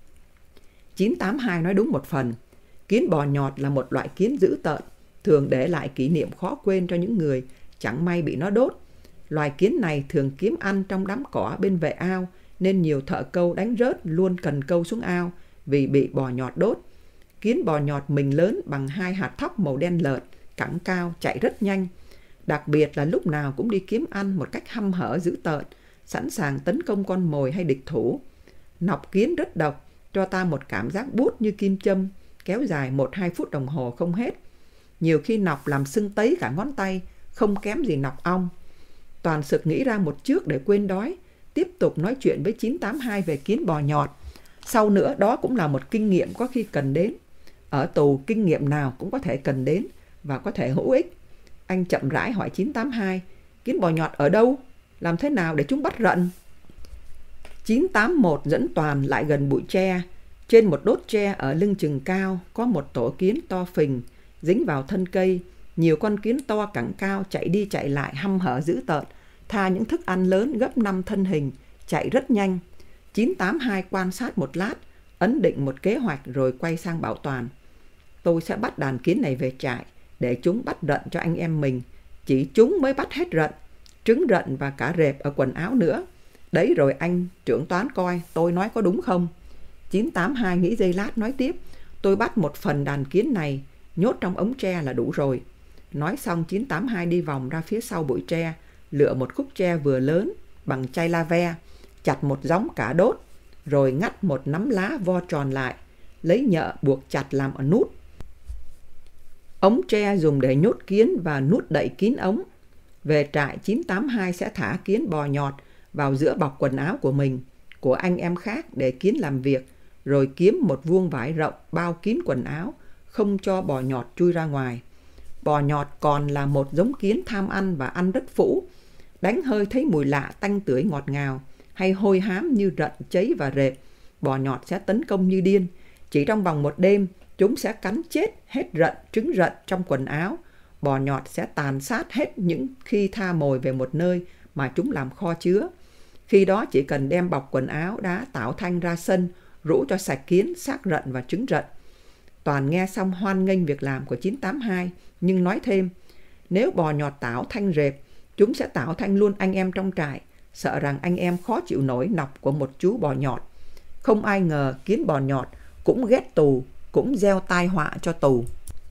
chín tám hai nói đúng một phần. Kiến bò nhọt là một loại kiến dữ tợn, thường để lại kỷ niệm khó quên cho những người chẳng may bị nó đốt. Loài kiến này thường kiếm ăn trong đám cỏ bên vệ ao, nên nhiều thợ câu đánh rớt luôn cần câu xuống ao vì bị bò nhọt đốt. Kiến bò nhọt mình lớn bằng hai hạt thóc màu đen lợt, cẳng cao, chạy rất nhanh. Đặc biệt là lúc nào cũng đi kiếm ăn một cách hăm hở dữ tợn, sẵn sàng tấn công con mồi hay địch thủ. Nọc kiến rất độc, cho ta một cảm giác buốt như kim châm, kéo dài một hai phút đồng hồ không hết. Nhiều khi nọc làm sưng tấy cả ngón tay, không kém gì nọc ong. Toàn sực nghĩ ra một trước để quên đói, tiếp tục nói chuyện với chín tám hai về kiến bò nhọt. Sau nữa đó cũng là một kinh nghiệm có khi cần đến. Ở tù kinh nghiệm nào cũng có thể cần đến và có thể hữu ích. Anh chậm rãi hỏi chín tám hai, kiến bò nhọt ở đâu? Làm thế nào để chúng bắt rận? chín tám một dẫn Toàn lại gần bụi tre. Trên một đốt tre ở lưng chừng cao có một tổ kiến to phình, dính vào thân cây. Nhiều con kiến to cẳng cao chạy đi chạy lại hăm hở dữ tợn, tha những thức ăn lớn gấp năm thân hình, chạy rất nhanh. chín tám hai quan sát một lát, ấn định một kế hoạch rồi quay sang bảo Toàn, tôi sẽ bắt đàn kiến này về trại để chúng bắt rận cho anh em mình. Chỉ chúng mới bắt hết rận, trứng rận và cả rệp ở quần áo nữa. Đấy rồi anh trưởng toán coi tôi nói có đúng không? chín tám hai nghĩ giây lát nói tiếp, tôi bắt một phần đàn kiến này nhốt trong ống tre là đủ rồi. Nói xong chín tám hai đi vòng ra phía sau bụi tre, lựa một khúc tre vừa lớn bằng chai la ve, chặt một gióng cả đốt, rồi ngắt một nắm lá vo tròn lại, lấy nhợ buộc chặt làm ở nút. Ống tre dùng để nhốt kiến và nút đậy kín ống. Về trại chín tám hai sẽ thả kiến bò nhọt vào giữa bọc quần áo của mình, của anh em khác để kiến làm việc, rồi kiếm một vuông vải rộng bao kín quần áo, không cho bò nhọt chui ra ngoài. Bò nhọt còn là một giống kiến tham ăn và ăn rất phũ. Đánh hơi thấy mùi lạ tanh tưởi ngọt ngào, hay hôi hám như rận, cháy và rệp, bò nhọt sẽ tấn công như điên. Chỉ trong vòng một đêm, chúng sẽ cắn chết hết rận, trứng rận trong quần áo. Bò nhọt sẽ tàn sát hết những khi tha mồi về một nơi mà chúng làm kho chứa. Khi đó chỉ cần đem bọc quần áo đá tảo thanh ra sân, rũ cho sạch kiến, xác rận và trứng rận. Toàn nghe xong hoan nghênh việc làm của chín tám hai, nhưng nói thêm, nếu bò nhọt tảo thanh rệp, chúng sẽ tảo thanh luôn anh em trong trại, sợ rằng anh em khó chịu nổi nọc của một chú bò nhọt. Không ai ngờ kiến bò nhọt cũng ghét tù, cũng gieo tai họa cho tù.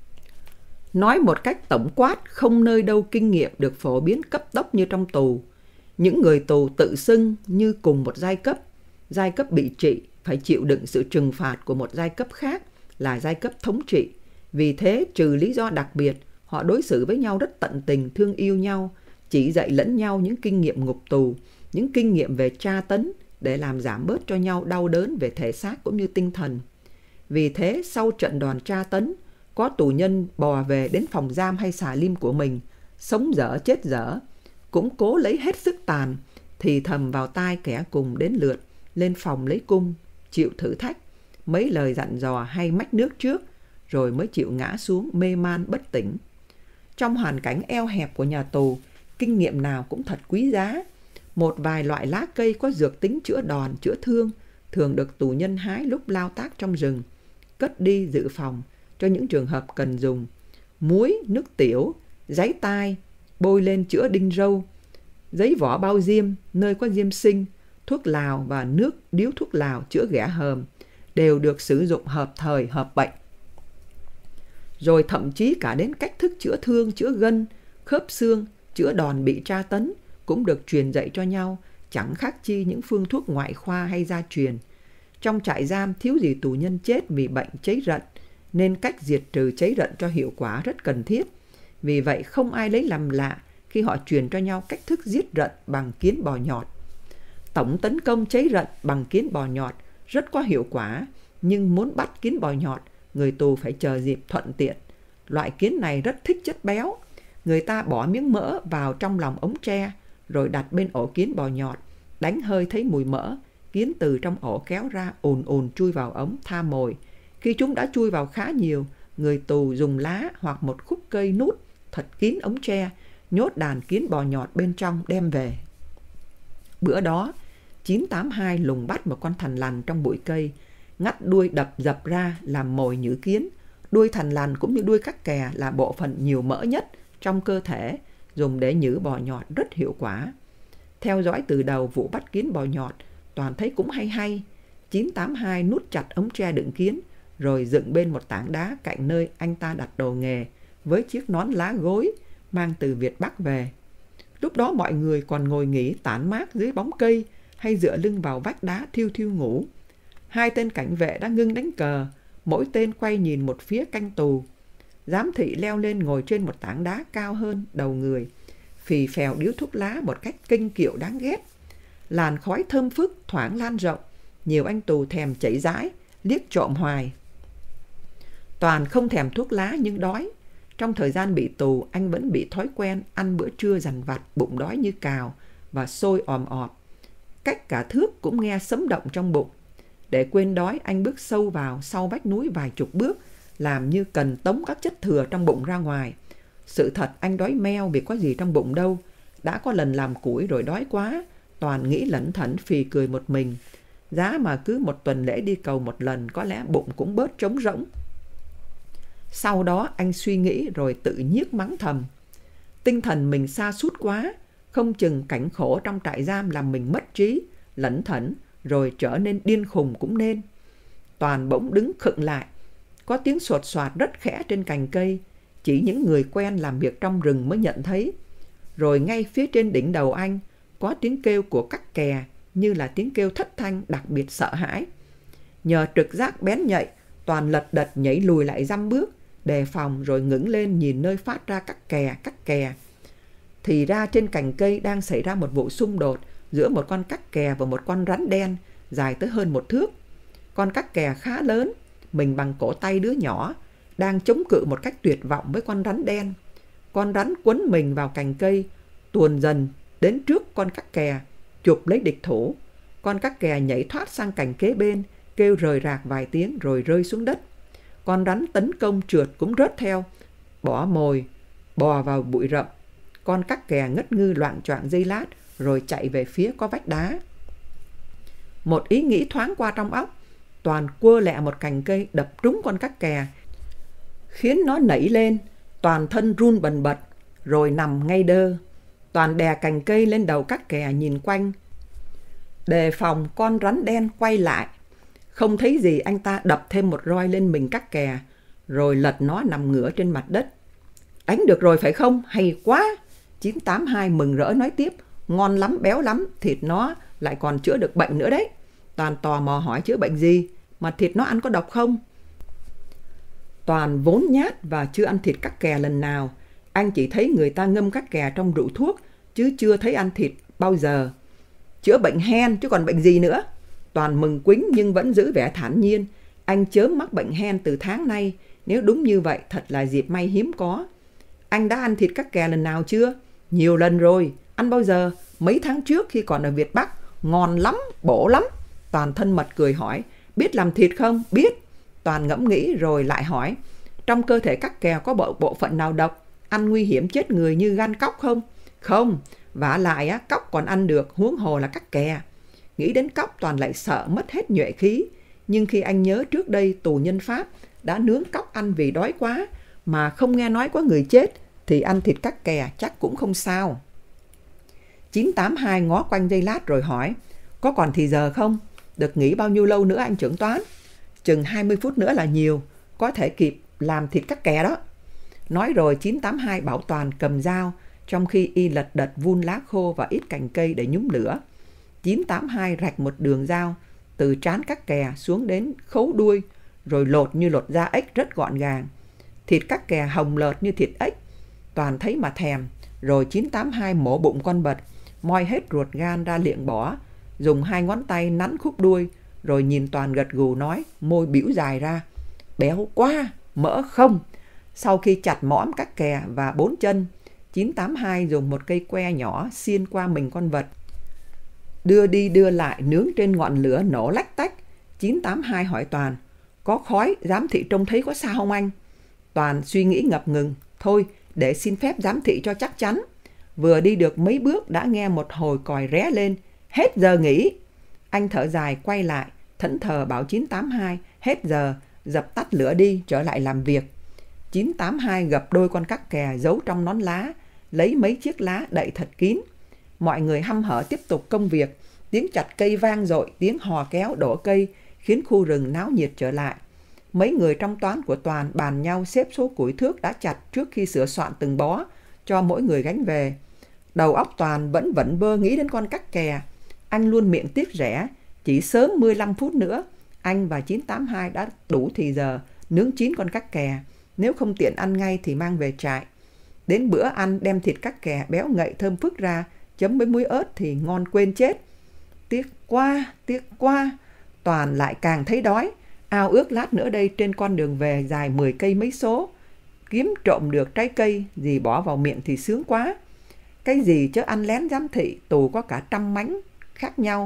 Nói một cách tổng quát, không nơi đâu kinh nghiệm được phổ biến cấp tốc như trong tù. Những người tù tự xưng như cùng một giai cấp. Giai cấp bị trị phải chịu đựng sự trừng phạt của một giai cấp khác là giai cấp thống trị. Vì thế, trừ lý do đặc biệt, họ đối xử với nhau rất tận tình, thương yêu nhau, chỉ dạy lẫn nhau những kinh nghiệm ngục tù, những kinh nghiệm về tra tấn để làm giảm bớt cho nhau đau đớn về thể xác cũng như tinh thần. Vì thế, sau trận đòn tra tấn, có tù nhân bò về đến phòng giam hay xà lim của mình, sống dở chết dở, cũng cố lấy hết sức tàn, thì thầm vào tai kẻ cùng đến lượt, lên phòng lấy cung, chịu thử thách, mấy lời dặn dò hay mách nước trước, rồi mới chịu ngã xuống mê man bất tỉnh. Trong hoàn cảnh eo hẹp của nhà tù, kinh nghiệm nào cũng thật quý giá. Một vài loại lá cây có dược tính chữa đòn, chữa thương, thường được tù nhân hái lúc lao tác trong rừng, cất đi dự phòng cho những trường hợp cần dùng. Muối, nước tiểu, giấy tai, bôi lên chữa đinh râu, giấy vỏ bao diêm, nơi có diêm sinh, thuốc lào và nước điếu thuốc lào chữa ghẻ hờm, đều được sử dụng hợp thời, hợp bệnh. Rồi thậm chí cả đến cách thức chữa thương, chữa gân, khớp xương, chữa đòn bị tra tấn cũng được truyền dạy cho nhau, chẳng khác chi những phương thuốc ngoại khoa hay gia truyền. Trong trại giam thiếu gì tù nhân chết vì bệnh cháy rận, nên cách diệt trừ cháy rận cho hiệu quả rất cần thiết. Vì vậy không ai lấy làm lạ khi họ truyền cho nhau cách thức giết rận bằng kiến bò nhọt. Tổng tấn công cháy rận bằng kiến bò nhọt rất có hiệu quả, nhưng muốn bắt kiến bò nhọt, người tù phải chờ dịp thuận tiện. Loại kiến này rất thích chất béo. Người ta bỏ miếng mỡ vào trong lòng ống tre, rồi đặt bên ổ kiến bò nhọt, đánh hơi thấy mùi mỡ. Kiến từ trong ổ kéo ra ồn ồn chui vào ống tha mồi. Khi chúng đã chui vào khá nhiều, người tù dùng lá hoặc một khúc cây nút thật kín ống tre, nhốt đàn kiến bò nhọt bên trong đem về. Bữa đó, chín tám hai lùng bắt một con thằn lằn trong bụi cây, ngắt đuôi đập dập ra làm mồi nhử kiến. Đuôi thằn lằn cũng như đuôi các kè là bộ phận nhiều mỡ nhất trong cơ thể, dùng để nhử bò nhọt rất hiệu quả. Theo dõi từ đầu vụ bắt kiến bò nhọt, Toàn thấy cũng hay hay. chín tám hai nút chặt ống tre đựng kiến, rồi dựng bên một tảng đá cạnh nơi anh ta đặt đồ nghề, với chiếc nón lá gối mang từ Việt Bắc về. Lúc đó mọi người còn ngồi nghỉ tản mát dưới bóng cây hay dựa lưng vào vách đá thiêu thiêu ngủ. Hai tên cảnh vệ đã ngưng đánh cờ, mỗi tên quay nhìn một phía canh tù. Giám thị leo lên ngồi trên một tảng đá cao hơn đầu người, phì phèo điếu thuốc lá một cách kinh kiệu đáng ghét. Làn khói thơm phức thoảng lan rộng, nhiều anh tù thèm chảy rãi, liếc trộm hoài. Toàn không thèm thuốc lá nhưng đói. Trong thời gian bị tù, anh vẫn bị thói quen ăn bữa trưa dằn vặt, bụng đói như cào và sôi òm ọp. Cách cả thước cũng nghe sấm động trong bụng. Để quên đói, anh bước sâu vào sau vách núi vài chục bước, làm như cần tống các chất thừa trong bụng ra ngoài. Sự thật anh đói meo vì có gì trong bụng đâu. Đã có lần làm củi rồi đói quá, Toàn nghĩ lẩn thẩn phì cười một mình. Giá mà cứ một tuần lễ đi cầu một lần, có lẽ bụng cũng bớt trống rỗng. Sau đó anh suy nghĩ rồi tự nhiếc mắng thầm. Tinh thần mình sa sút quá, không chừng cảnh khổ trong trại giam làm mình mất trí, lẩn thẩn, rồi trở nên điên khùng cũng nên. Toàn bỗng đứng khựng lại. Có tiếng sột soạt rất khẽ trên cành cây, chỉ những người quen làm việc trong rừng mới nhận thấy. Rồi ngay phía trên đỉnh đầu anh, có tiếng kêu của các kè, như là tiếng kêu thất thanh đặc biệt sợ hãi. Nhờ trực giác bén nhạy, Toàn lật đật nhảy lùi lại dăm bước, đề phòng rồi ngẩng lên nhìn nơi phát ra các kè, các kè. Thì ra trên cành cây đang xảy ra một vụ xung đột giữa một con cắc kè và một con rắn đen dài tới hơn một thước. Con cắc kè khá lớn, mình bằng cổ tay đứa nhỏ, đang chống cự một cách tuyệt vọng với con rắn đen. Con rắn quấn mình vào cành cây, tuồn dần đến trước con cắc kè, chụp lấy địch thủ. Con cắc kè nhảy thoát sang cành kế bên, kêu rời rạc vài tiếng rồi rơi xuống đất. Con rắn tấn công trượt cũng rớt theo, bỏ mồi, bò vào bụi rậm. Con cắc kè ngất ngư loạng choạng giây lát, rồi chạy về phía có vách đá. Một ý nghĩ thoáng qua trong óc, Toàn quơ lẹ một cành cây đập trúng con cắc kè, khiến nó nảy lên, toàn thân run bần bật, rồi nằm ngay đơ. Toàn đè cành cây lên đầu cắc kè nhìn quanh, đề phòng con rắn đen quay lại. Không thấy gì, anh ta đập thêm một roi lên mình cắc kè, rồi lật nó nằm ngửa trên mặt đất. Đánh được rồi phải không? Hay quá! chín tám hai mừng rỡ nói tiếp. Ngon lắm, béo lắm, thịt nó lại còn chữa được bệnh nữa đấy. Toàn tò mò hỏi chữa bệnh gì, mà thịt nó ăn có độc không? Toàn vốn nhát và chưa ăn thịt cắc kè lần nào. Anh chỉ thấy người ta ngâm cắc kè trong rượu thuốc, chứ chưa thấy ăn thịt bao giờ. Chữa bệnh hen chứ còn bệnh gì nữa. Toàn mừng quính nhưng vẫn giữ vẻ thản nhiên. Anh chớm mắc bệnh hen từ tháng nay. Nếu đúng như vậy thật là dịp may hiếm có. Anh đã ăn thịt cắc kè lần nào chưa? Nhiều lần rồi. Ăn bao giờ? Mấy tháng trước khi còn ở Việt Bắc. Ngon lắm, bổ lắm. Toàn thân mật cười hỏi. Biết làm thịt không? Biết. Toàn ngẫm nghĩ rồi lại hỏi. Trong cơ thể cắc kè có bộ, bộ phận nào độc? Ăn nguy hiểm chết người như gan cóc không? Không. Vả lại á, cóc còn ăn được, huống hồ là cắc kè. Nghĩ đến cóc Toàn lại sợ mất hết nhuệ khí. Nhưng khi anh nhớ trước đây tù nhân Pháp đã nướng cóc ăn vì đói quá, mà không nghe nói có người chết, thì ăn thịt cắc kè chắc cũng không sao. chín tám hai ngó quanh giây lát rồi hỏi. Có còn thì giờ không? Được nghỉ bao nhiêu lâu nữa anh trưởng toán? Chừng hai mươi phút nữa là nhiều, có thể kịp làm thịt cắc kè đó. Nói rồi chín tám hai bảo Toàn cầm dao, trong khi y lật đật vun lá khô và ít cành cây để nhúm lửa. chín tám hai rạch một đường dao từ trán cắc kè xuống đến khấu đuôi, rồi lột như lột da ếch rất gọn gàng. Thịt cắc kè hồng lợt như thịt ếch. Toàn thấy mà thèm, rồi chín tám hai mổ bụng con vật, moi hết ruột gan ra liệng bỏ, dùng hai ngón tay nắn khúc đuôi, rồi nhìn Toàn gật gù nói, môi bĩu dài ra. Béo quá, mỡ không. Sau khi chặt mõm các kè và bốn chân, chín tám hai dùng một cây que nhỏ xiên qua mình con vật. Đưa đi đưa lại nướng trên ngọn lửa nổ lách tách. chín tám hai hỏi Toàn, có khói, giám thị trông thấy có sao không anh? Toàn suy nghĩ ngập ngừng, thôi để xin phép giám thị cho chắc chắn. Vừa đi được mấy bước đã nghe một hồi còi ré lên, hết giờ nghỉ. Anh thở dài quay lại, thẫn thờ bảo chín tám hai hết giờ, dập tắt lửa đi, trở lại làm việc. chín tám hai gập đôi con cắc kè giấu trong nón lá, lấy mấy chiếc lá đậy thật kín. Mọi người hăm hở tiếp tục công việc, tiếng chặt cây vang dội, tiếng hò kéo đổ cây khiến khu rừng náo nhiệt trở lại. Mấy người trong toán của Toàn bàn nhau xếp số củi thước đã chặt trước khi sửa soạn từng bó cho mỗi người gánh về. Đầu óc Toàn vẫn vẩn vơ nghĩ đến con cắc kè. Anh luôn miệng tiếc rẻ, chỉ sớm mười lăm phút nữa anh và chín tám hai đã đủ thì giờ nướng chín con cắc kè. Nếu không tiện ăn ngay thì mang về trại. Đến bữa ăn đem thịt cắc kè béo ngậy thơm phức ra, chấm với muối ớt thì ngon quên chết. Tiếc quá, tiếc quá. Toàn lại càng thấy đói, ao ước lát nữa đây trên con đường về dài mười cây mấy số, kiếm trộm được trái cây gì bỏ vào miệng thì sướng quá. Cái gì chứ ăn lén giám thị, tù có cả trăm mánh khác nhau.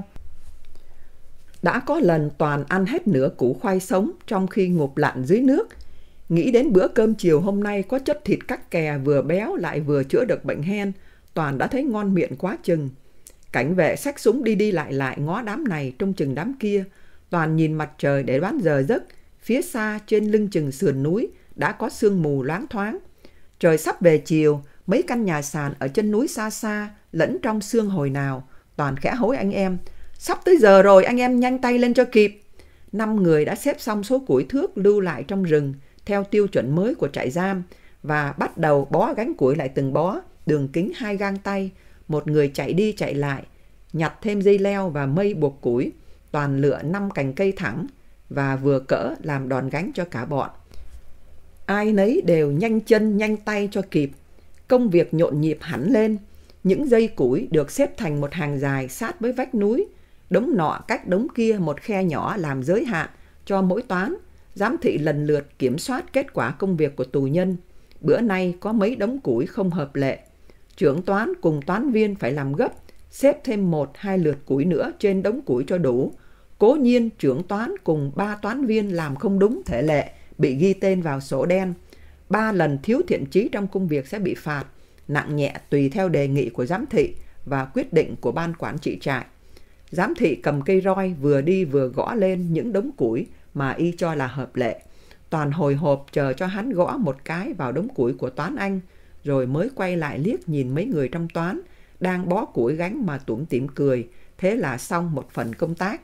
Đã có lần Toàn ăn hết nửa củ khoai sống trong khi ngụp lặn dưới nước. Nghĩ đến bữa cơm chiều hôm nay có chất thịt cắc kè vừa béo lại vừa chữa được bệnh hen, Toàn đã thấy ngon miệng quá chừng. Cảnh vệ xách súng đi đi lại lại ngó đám này trông chừng đám kia. Toàn nhìn mặt trời để đoán giờ giấc. Phía xa trên lưng chừng sườn núi đã có sương mù loáng thoáng. Trời sắp về chiều, mấy căn nhà sàn ở chân núi xa xa lẫn trong sương hồi nào. Toàn khẽ hối anh em, sắp tới giờ rồi, anh em nhanh tay lên cho kịp. Năm người đã xếp xong số củi thước lưu lại trong rừng theo tiêu chuẩn mới của trại giam và bắt đầu bó gánh củi lại từng bó, đường kính hai gang tay. Một người chạy đi chạy lại, nhặt thêm dây leo và mây buộc củi. Toàn lựa năm cành cây thẳng và vừa cỡ làm đòn gánh cho cả bọn. Ai nấy đều nhanh chân nhanh tay cho kịp. Công việc nhộn nhịp hẳn lên. Những dây củi được xếp thành một hàng dài sát với vách núi. Đống nọ cách đống kia một khe nhỏ làm giới hạn cho mỗi toán. Giám thị lần lượt kiểm soát kết quả công việc của tù nhân. Bữa nay có mấy đống củi không hợp lệ. Trưởng toán cùng toán viên phải làm gấp, xếp thêm một hai lượt củi nữa trên đống củi cho đủ. Cố nhiên trưởng toán cùng ba toán viên làm không đúng thể lệ, bị ghi tên vào sổ đen. Ba lần thiếu thiện chí trong công việc sẽ bị phạt, nặng nhẹ tùy theo đề nghị của giám thị và quyết định của ban quản trị trại. Giám thị cầm cây roi vừa đi vừa gõ lên những đống củi mà y cho là hợp lệ. Toàn hồi hộp chờ cho hắn gõ một cái vào đống củi của toán anh, rồi mới quay lại liếc nhìn mấy người trong toán đang bó củi gánh mà tủm tỉm cười. Thế là xong một phần công tác.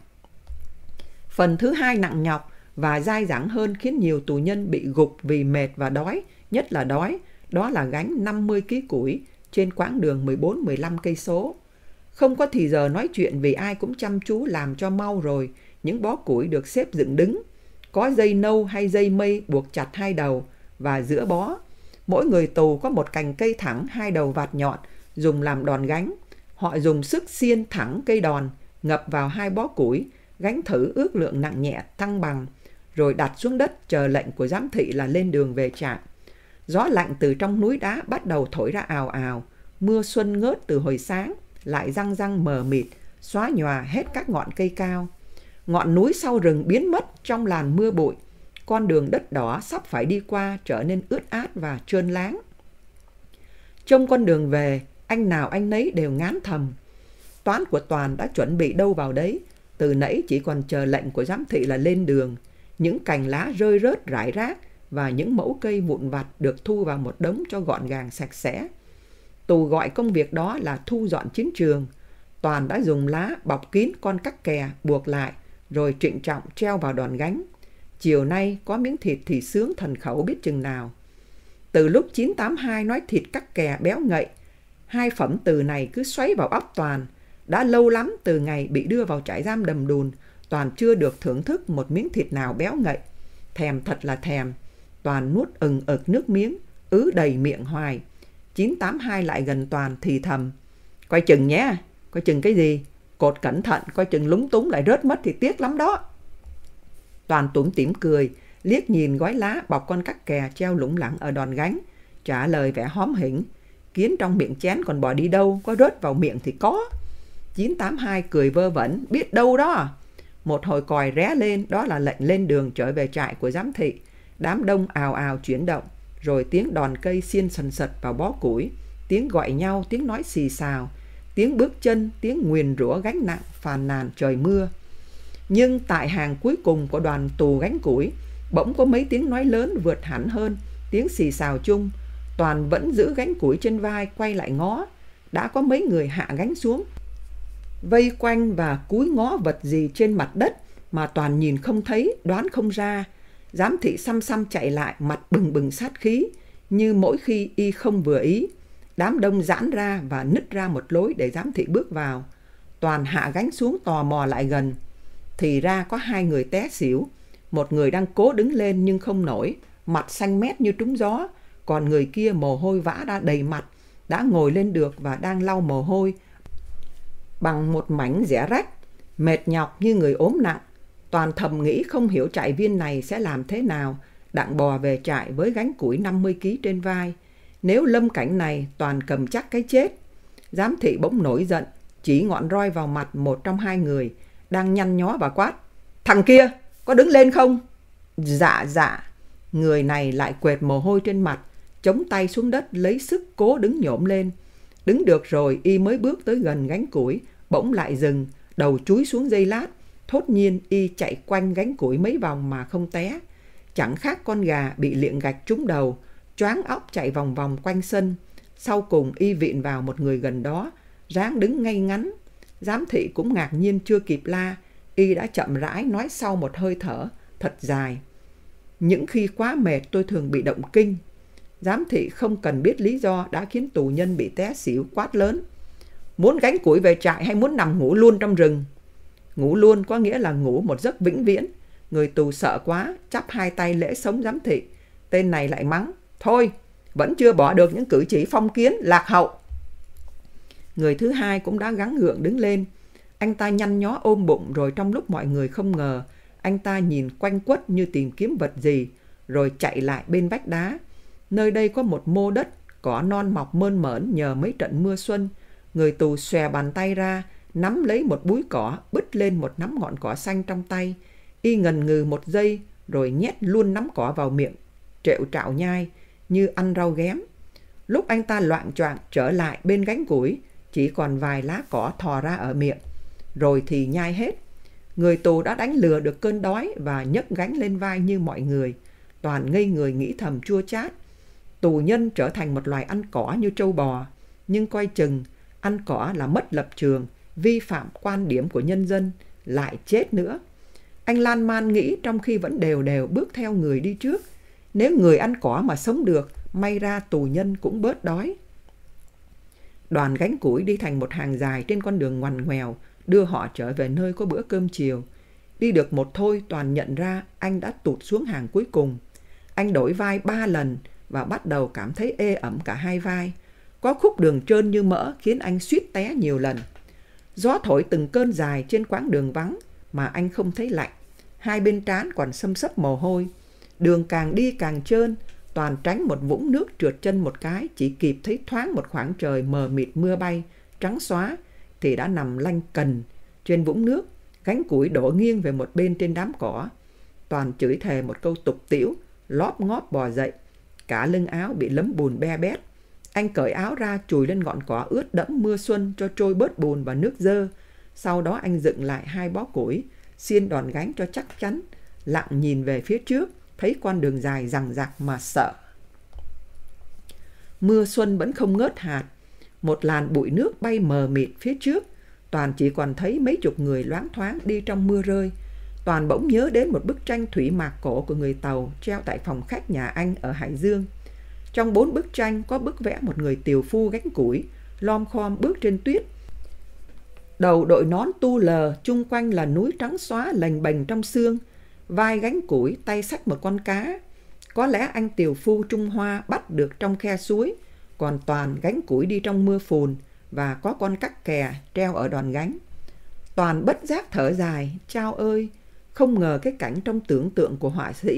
Phần thứ hai nặng nhọc và dai dẳng hơn khiến nhiều tù nhân bị gục vì mệt và đói, nhất là đói, đó là gánh năm mươi ki lô gam củi trên quãng đường mười bốn mười lăm cây số. Không có thì giờ nói chuyện vì ai cũng chăm chú làm cho mau rồi. Những bó củi được xếp dựng đứng, có dây nâu hay dây mây buộc chặt hai đầu và giữa bó. Mỗi người tù có một cành cây thẳng hai đầu vạt nhọn dùng làm đòn gánh. Họ dùng sức xiên thẳng cây đòn, ngập vào hai bó củi, gánh thử ước lượng nặng nhẹ thăng bằng, rồi đặt xuống đất chờ lệnh của giám thị là lên đường về trại. Gió lạnh từ trong núi đá bắt đầu thổi ra ào ào. Mưa xuân ngớt từ hồi sáng, lại răng răng mờ mịt, xóa nhòa hết các ngọn cây cao. Ngọn núi sau rừng biến mất trong làn mưa bụi. Con đường đất đỏ sắp phải đi qua trở nên ướt át và trơn láng. Trong con đường về, anh nào anh nấy đều ngán thầm. Toán của Toàn đã chuẩn bị đâu vào đấy, từ nãy chỉ còn chờ lệnh của giám thị là lên đường. Những cành lá rơi rớt rải rác và những mẩu cây vụn vặt được thu vào một đống cho gọn gàng sạch sẽ. Tù gọi công việc đó là thu dọn chiến trường. Toàn đã dùng lá bọc kín con cắc kè buộc lại, rồi trịnh trọng treo vào đòn gánh. Chiều nay có miếng thịt thì sướng thần khẩu biết chừng nào. Từ lúc chín tám hai nói thịt cắc kè béo ngậy, hai phẩm từ này cứ xoáy vào óc Toàn. Đã lâu lắm từ ngày bị đưa vào trại giam Đầm Đùn, Toàn chưa được thưởng thức một miếng thịt nào béo ngậy. Thèm thật là thèm. Toàn nuốt ừng ực nước miếng, ứ đầy miệng hoài. chín tám hai lại gần Toàn thì thầm, coi chừng nhé. Coi chừng cái gì? Cột cẩn thận, coi chừng lúng túng lại rớt mất thì tiếc lắm đó. Toàn tủm tỉm cười, liếc nhìn gói lá bọc con cắc kè treo lủng lẳng ở đòn gánh, trả lời vẻ hóm hỉnh. Kiến trong miệng chén còn bỏ đi đâu, có rớt vào miệng thì có. chín tám hai cười vơ vẩn, biết đâu đó. Một hồi còi ré lên, đó là lệnh lên đường trở về trại của giám thị. Đám đông ào ào chuyển động, rồi tiếng đòn cây xiên sần sật vào bó củi, tiếng gọi nhau, tiếng nói xì xào, tiếng bước chân, tiếng nguyền rủa gánh nặng, phàn nàn trời mưa. Nhưng tại hàng cuối cùng của đoàn tù gánh củi, bỗng có mấy tiếng nói lớn vượt hẳn hơn tiếng xì xào chung. Toàn vẫn giữ gánh củi trên vai, quay lại ngó. Đã có mấy người hạ gánh xuống, vây quanh và cúi ngó vật gì trên mặt đất mà Toàn nhìn không thấy, đoán không ra. Giám thị xăm xăm chạy lại, mặt bừng bừng sát khí, như mỗi khi y không vừa ý. Đám đông giãn ra và nứt ra một lối để giám thị bước vào. Toàn hạ gánh xuống tò mò lại gần. Thì ra có hai người té xỉu. Một người đang cố đứng lên nhưng không nổi, mặt xanh mét như trúng gió. Còn người kia mồ hôi vã ra đầy mặt, đã ngồi lên được và đang lau mồ hôi bằng một mảnh dẻ rách, mệt nhọc như người ốm nặng. Toàn thầm nghĩ không hiểu trại viên này sẽ làm thế nào, đặng bò về trại với gánh củi năm mươi ki lô gam trên vai. Nếu lâm cảnh này, Toàn cầm chắc cái chết. Giám thị bỗng nổi giận, chỉ ngọn roi vào mặt một trong hai người đang nhăn nhó và quát: "Thằng kia, có đứng lên không?" Dạ dạ. Người này lại quệt mồ hôi trên mặt, chống tay xuống đất lấy sức cố đứng nhổm lên. Đứng được rồi, y mới bước tới gần gánh củi, bỗng lại dừng, đầu chúi xuống dây lát. Thốt nhiên y chạy quanh gánh củi mấy vòng mà không té. Chẳng khác con gà bị liệng gạch trúng đầu, choáng óc chạy vòng vòng quanh sân. Sau cùng y vịn vào một người gần đó, ráng đứng ngay ngắn. Giám thị cũng ngạc nhiên chưa kịp la, y đã chậm rãi nói sau một hơi thở thật dài: "Những khi quá mệt tôi thường bị động kinh." Giám thị không cần biết lý do đã khiến tù nhân bị té xỉu, quát lớn: "Muốn gánh củi về trại hay muốn nằm ngủ luôn trong rừng?" Ngủ luôn có nghĩa là ngủ một giấc vĩnh viễn. Người tù sợ quá, chắp hai tay lễ sống giám thị. Tên này lại mắng: "Thôi, vẫn chưa bỏ được những cử chỉ phong kiến, lạc hậu." Người thứ hai cũng đã gắng gượng đứng lên. Anh ta nhăn nhó ôm bụng, rồi trong lúc mọi người không ngờ, anh ta nhìn quanh quất như tìm kiếm vật gì, rồi chạy lại bên vách đá. Nơi đây có một mô đất, cỏ non mọc mơn mởn nhờ mấy trận mưa xuân. Người tù xòe bàn tay ra, nắm lấy một búi cỏ, bứt lên một nắm ngọn cỏ xanh trong tay. Y ngần ngừ một giây, rồi nhét luôn nắm cỏ vào miệng, trệu trạo nhai như ăn rau ghém. Lúc anh ta loạng choạng trở lại bên gánh củi, chỉ còn vài lá cỏ thò ra ở miệng, rồi thì nhai hết. Người tù đã đánh lừa được cơn đói và nhấc gánh lên vai như mọi người. Toàn ngây người nghĩ thầm chua chát. Tù nhân trở thành một loài ăn cỏ như trâu bò, nhưng coi chừng ăn cỏ là mất lập trường, vi phạm quan điểm của nhân dân, lại chết nữa. Anh lan man nghĩ trong khi vẫn đều đều bước theo người đi trước. Nếu người ăn cỏ mà sống được, may ra tù nhân cũng bớt đói. Đoàn gánh củi đi thành một hàng dài trên con đường ngoằn ngoèo, đưa họ trở về nơi có bữa cơm chiều. Đi được một thôi, Toàn nhận ra anh đã tụt xuống hàng cuối cùng. Anh đổi vai ba lần và bắt đầu cảm thấy ê ẩm cả hai vai. Có khúc đường trơn như mỡ khiến anh suýt té nhiều lần. Gió thổi từng cơn dài trên quãng đường vắng mà anh không thấy lạnh. Hai bên trán còn xâm xấp mồ hôi. Đường càng đi càng trơn. Toàn tránh một vũng nước trượt chân một cái, chỉ kịp thấy thoáng một khoảng trời mờ mịt mưa bay, trắng xóa, thì đã nằm lanh cần trên vũng nước, gánh củi đổ nghiêng về một bên trên đám cỏ. Toàn chửi thề một câu tục tĩu, lóp ngóp bò dậy. Cả lưng áo bị lấm bùn be bét. Anh cởi áo ra chùi lên ngọn cỏ ướt đẫm mưa xuân cho trôi bớt bùn và nước dơ. Sau đó anh dựng lại hai bó củi, xiên đòn gánh cho chắc chắn, lặng nhìn về phía trước, thấy con đường dài dằng dặc mà sợ. Mưa xuân vẫn không ngớt hạt. Một làn bụi nước bay mờ mịt phía trước. Toàn chỉ còn thấy mấy chục người loáng thoáng đi trong mưa rơi. Toàn bỗng nhớ đến một bức tranh thủy mạc cổ của người Tàu treo tại phòng khách nhà anh ở Hải Dương. Trong bốn bức tranh có bức vẽ một người tiều phu gánh củi, lom khom bước trên tuyết. Đầu đội nón tu lờ, chung quanh là núi trắng xóa lềnh bềnh trong sương. Vai gánh củi, tay xách một con cá. Có lẽ anh tiều phu Trung Hoa bắt được trong khe suối, còn Toàn gánh củi đi trong mưa phùn và có con cắc kè treo ở đòn gánh. Toàn bất giác thở dài, chao ơi, không ngờ cái cảnh trong tưởng tượng của họa sĩ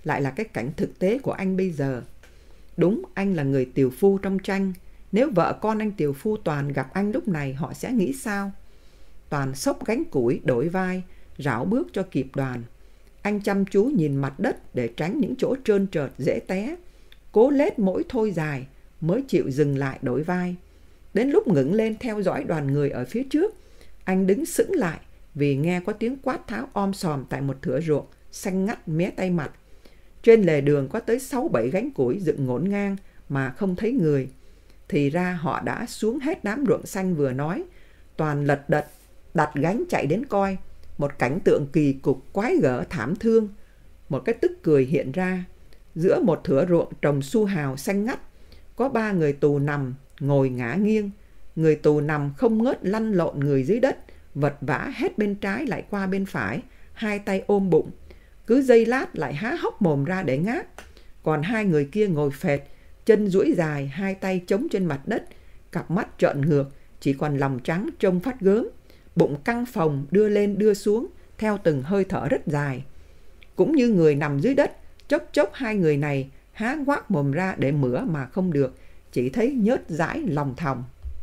lại là cái cảnh thực tế của anh bây giờ. Đúng, anh là người tiều phu trong tranh. Nếu vợ con anh tiều phu Toàn gặp anh lúc này, họ sẽ nghĩ sao? Toàn xốc gánh củi, đổi vai, rảo bước cho kịp Đoàn. Anh chăm chú nhìn mặt đất để tránh những chỗ trơn trượt dễ té. Cố lết mỗi thôi dài mới chịu dừng lại đổi vai. Đến lúc ngẩng lên theo dõi đoàn người ở phía trước, anh đứng sững lại vì nghe có tiếng quát tháo om sòm tại một thửa ruộng xanh ngắt mé tay mặt. Trên lề đường có tới sáu bảy gánh củi dựng ngổn ngang mà không thấy người. Thì ra họ đã xuống hết đám ruộng xanh vừa nói. Toàn lật đật đặt gánh chạy đến coi. Một cảnh tượng kỳ cục quái gở thảm thương. Một cái tức cười hiện ra. Giữa một thửa ruộng trồng su hào xanh ngắt, có ba người tù nằm, ngồi ngả nghiêng. Người tù nằm không ngớt lăn lộn người dưới đất, vật vã hết bên trái lại qua bên phải, hai tay ôm bụng. Cứ giây lát lại há hốc mồm ra để ngáp. Còn hai người kia ngồi phệt, chân duỗi dài, hai tay chống trên mặt đất, cặp mắt trợn ngược, chỉ còn lòng trắng trông phát gớm. Bụng căng phồng đưa lên đưa xuống, theo từng hơi thở rất dài. Cũng như người nằm dưới đất, chốc chốc hai người này há ngoác mồm ra để mửa mà không được, chỉ thấy nhớt dãi lòng thòng.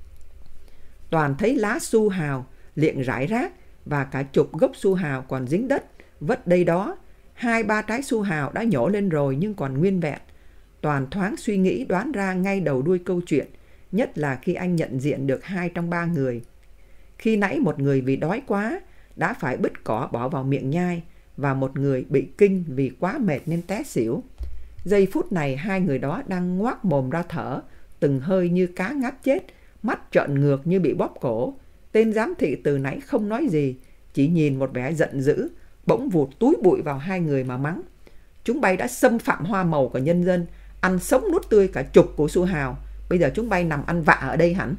Toàn thấy lá su hào liệng rải rác và cả chục gốc su hào còn dính đất, vất đây đó. Hai ba trái su hào đã nhổ lên rồi nhưng còn nguyên vẹn. Toàn thoáng suy nghĩ đoán ra ngay đầu đuôi câu chuyện, nhất là khi anh nhận diện được hai trong ba người. Khi nãy một người vì đói quá đã phải bứt cỏ bỏ vào miệng nhai, và một người bị kinh vì quá mệt nên té xỉu. Giây phút này hai người đó đang ngoác mồm ra thở, từng hơi như cá ngáp chết, mắt trợn ngược như bị bóp cổ. Tên giám thị từ nãy không nói gì, chỉ nhìn một vẻ giận dữ, bỗng vụt túi bụi vào hai người mà mắng. Chúng bay đã xâm phạm hoa màu của nhân dân, ăn sống nuốt tươi cả chục củ su hào, bây giờ chúng bay nằm ăn vạ ở đây hẳn.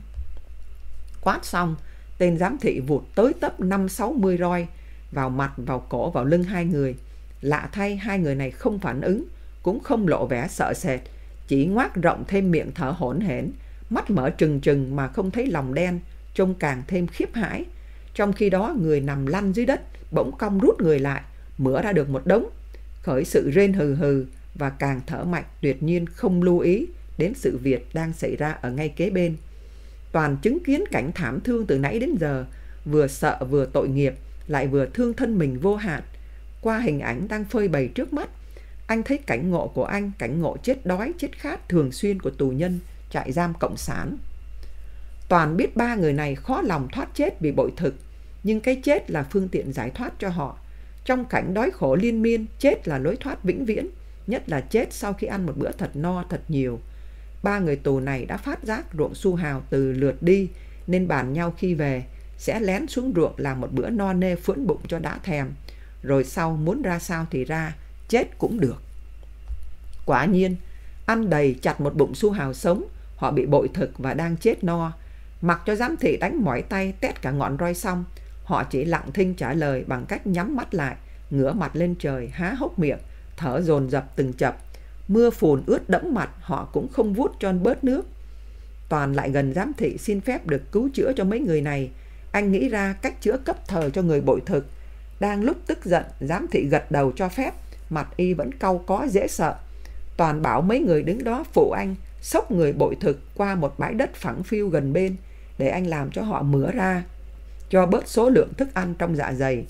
Quát xong, tên giám thị vụt tới tấp năm sáu mươi roi vào mặt, vào cổ, vào lưng hai người. Lạ thay, hai người này không phản ứng, cũng không lộ vẻ sợ sệt, chỉ ngoác rộng thêm miệng thở hổn hển, mắt mở trừng trừng mà không thấy lòng đen, trông càng thêm khiếp hãi. Trong khi đó người nằm lăn dưới đất bỗng cong rút người lại, mửa ra được một đống, khởi sự rên hừ hừ và càng thở mạnh, tuyệt nhiên không lưu ý đến sự việc đang xảy ra ở ngay kế bên. Toàn chứng kiến cảnh thảm thương từ nãy đến giờ, vừa sợ vừa tội nghiệp, lại vừa thương thân mình vô hạn. Qua hình ảnh đang phơi bày trước mắt, anh thấy cảnh ngộ của anh, cảnh ngộ chết đói, chết khát thường xuyên của tù nhân trại giam cộng sản. Toàn biết ba người này khó lòng thoát chết vì bội thực, nhưng cái chết là phương tiện giải thoát cho họ. Trong cảnh đói khổ liên miên, chết là lối thoát vĩnh viễn, nhất là chết sau khi ăn một bữa thật no, thật nhiều. Ba người tù này đã phát giác ruộng su hào từ lượt đi, nên bàn nhau khi về sẽ lén xuống ruộng làm một bữa no nê phưỡn bụng cho đã thèm, rồi sau muốn ra sao thì ra, chết cũng được. Quả nhiên, ăn đầy chặt một bụng su hào sống, họ bị bội thực và đang chết no. Mặc cho giám thị đánh mỏi tay tét cả ngọn roi xong, họ chỉ lặng thinh trả lời bằng cách nhắm mắt lại, ngửa mặt lên trời, há hốc miệng, thở dồn dập từng chập. Mưa phùn ướt đẫm mặt, họ cũng không vuốt cho bớt nước. Toàn lại gần giám thị xin phép được cứu chữa cho mấy người này. Anh nghĩ ra cách chữa cấp thời cho người bội thực. Đang lúc tức giận, giám thị gật đầu cho phép, mặt y vẫn cau có dễ sợ. Toàn bảo mấy người đứng đó phụ anh xốc người bội thực qua một bãi đất phẳng phiu gần bên, để anh làm cho họ mửa ra, cho bớt số lượng thức ăn trong dạ dày.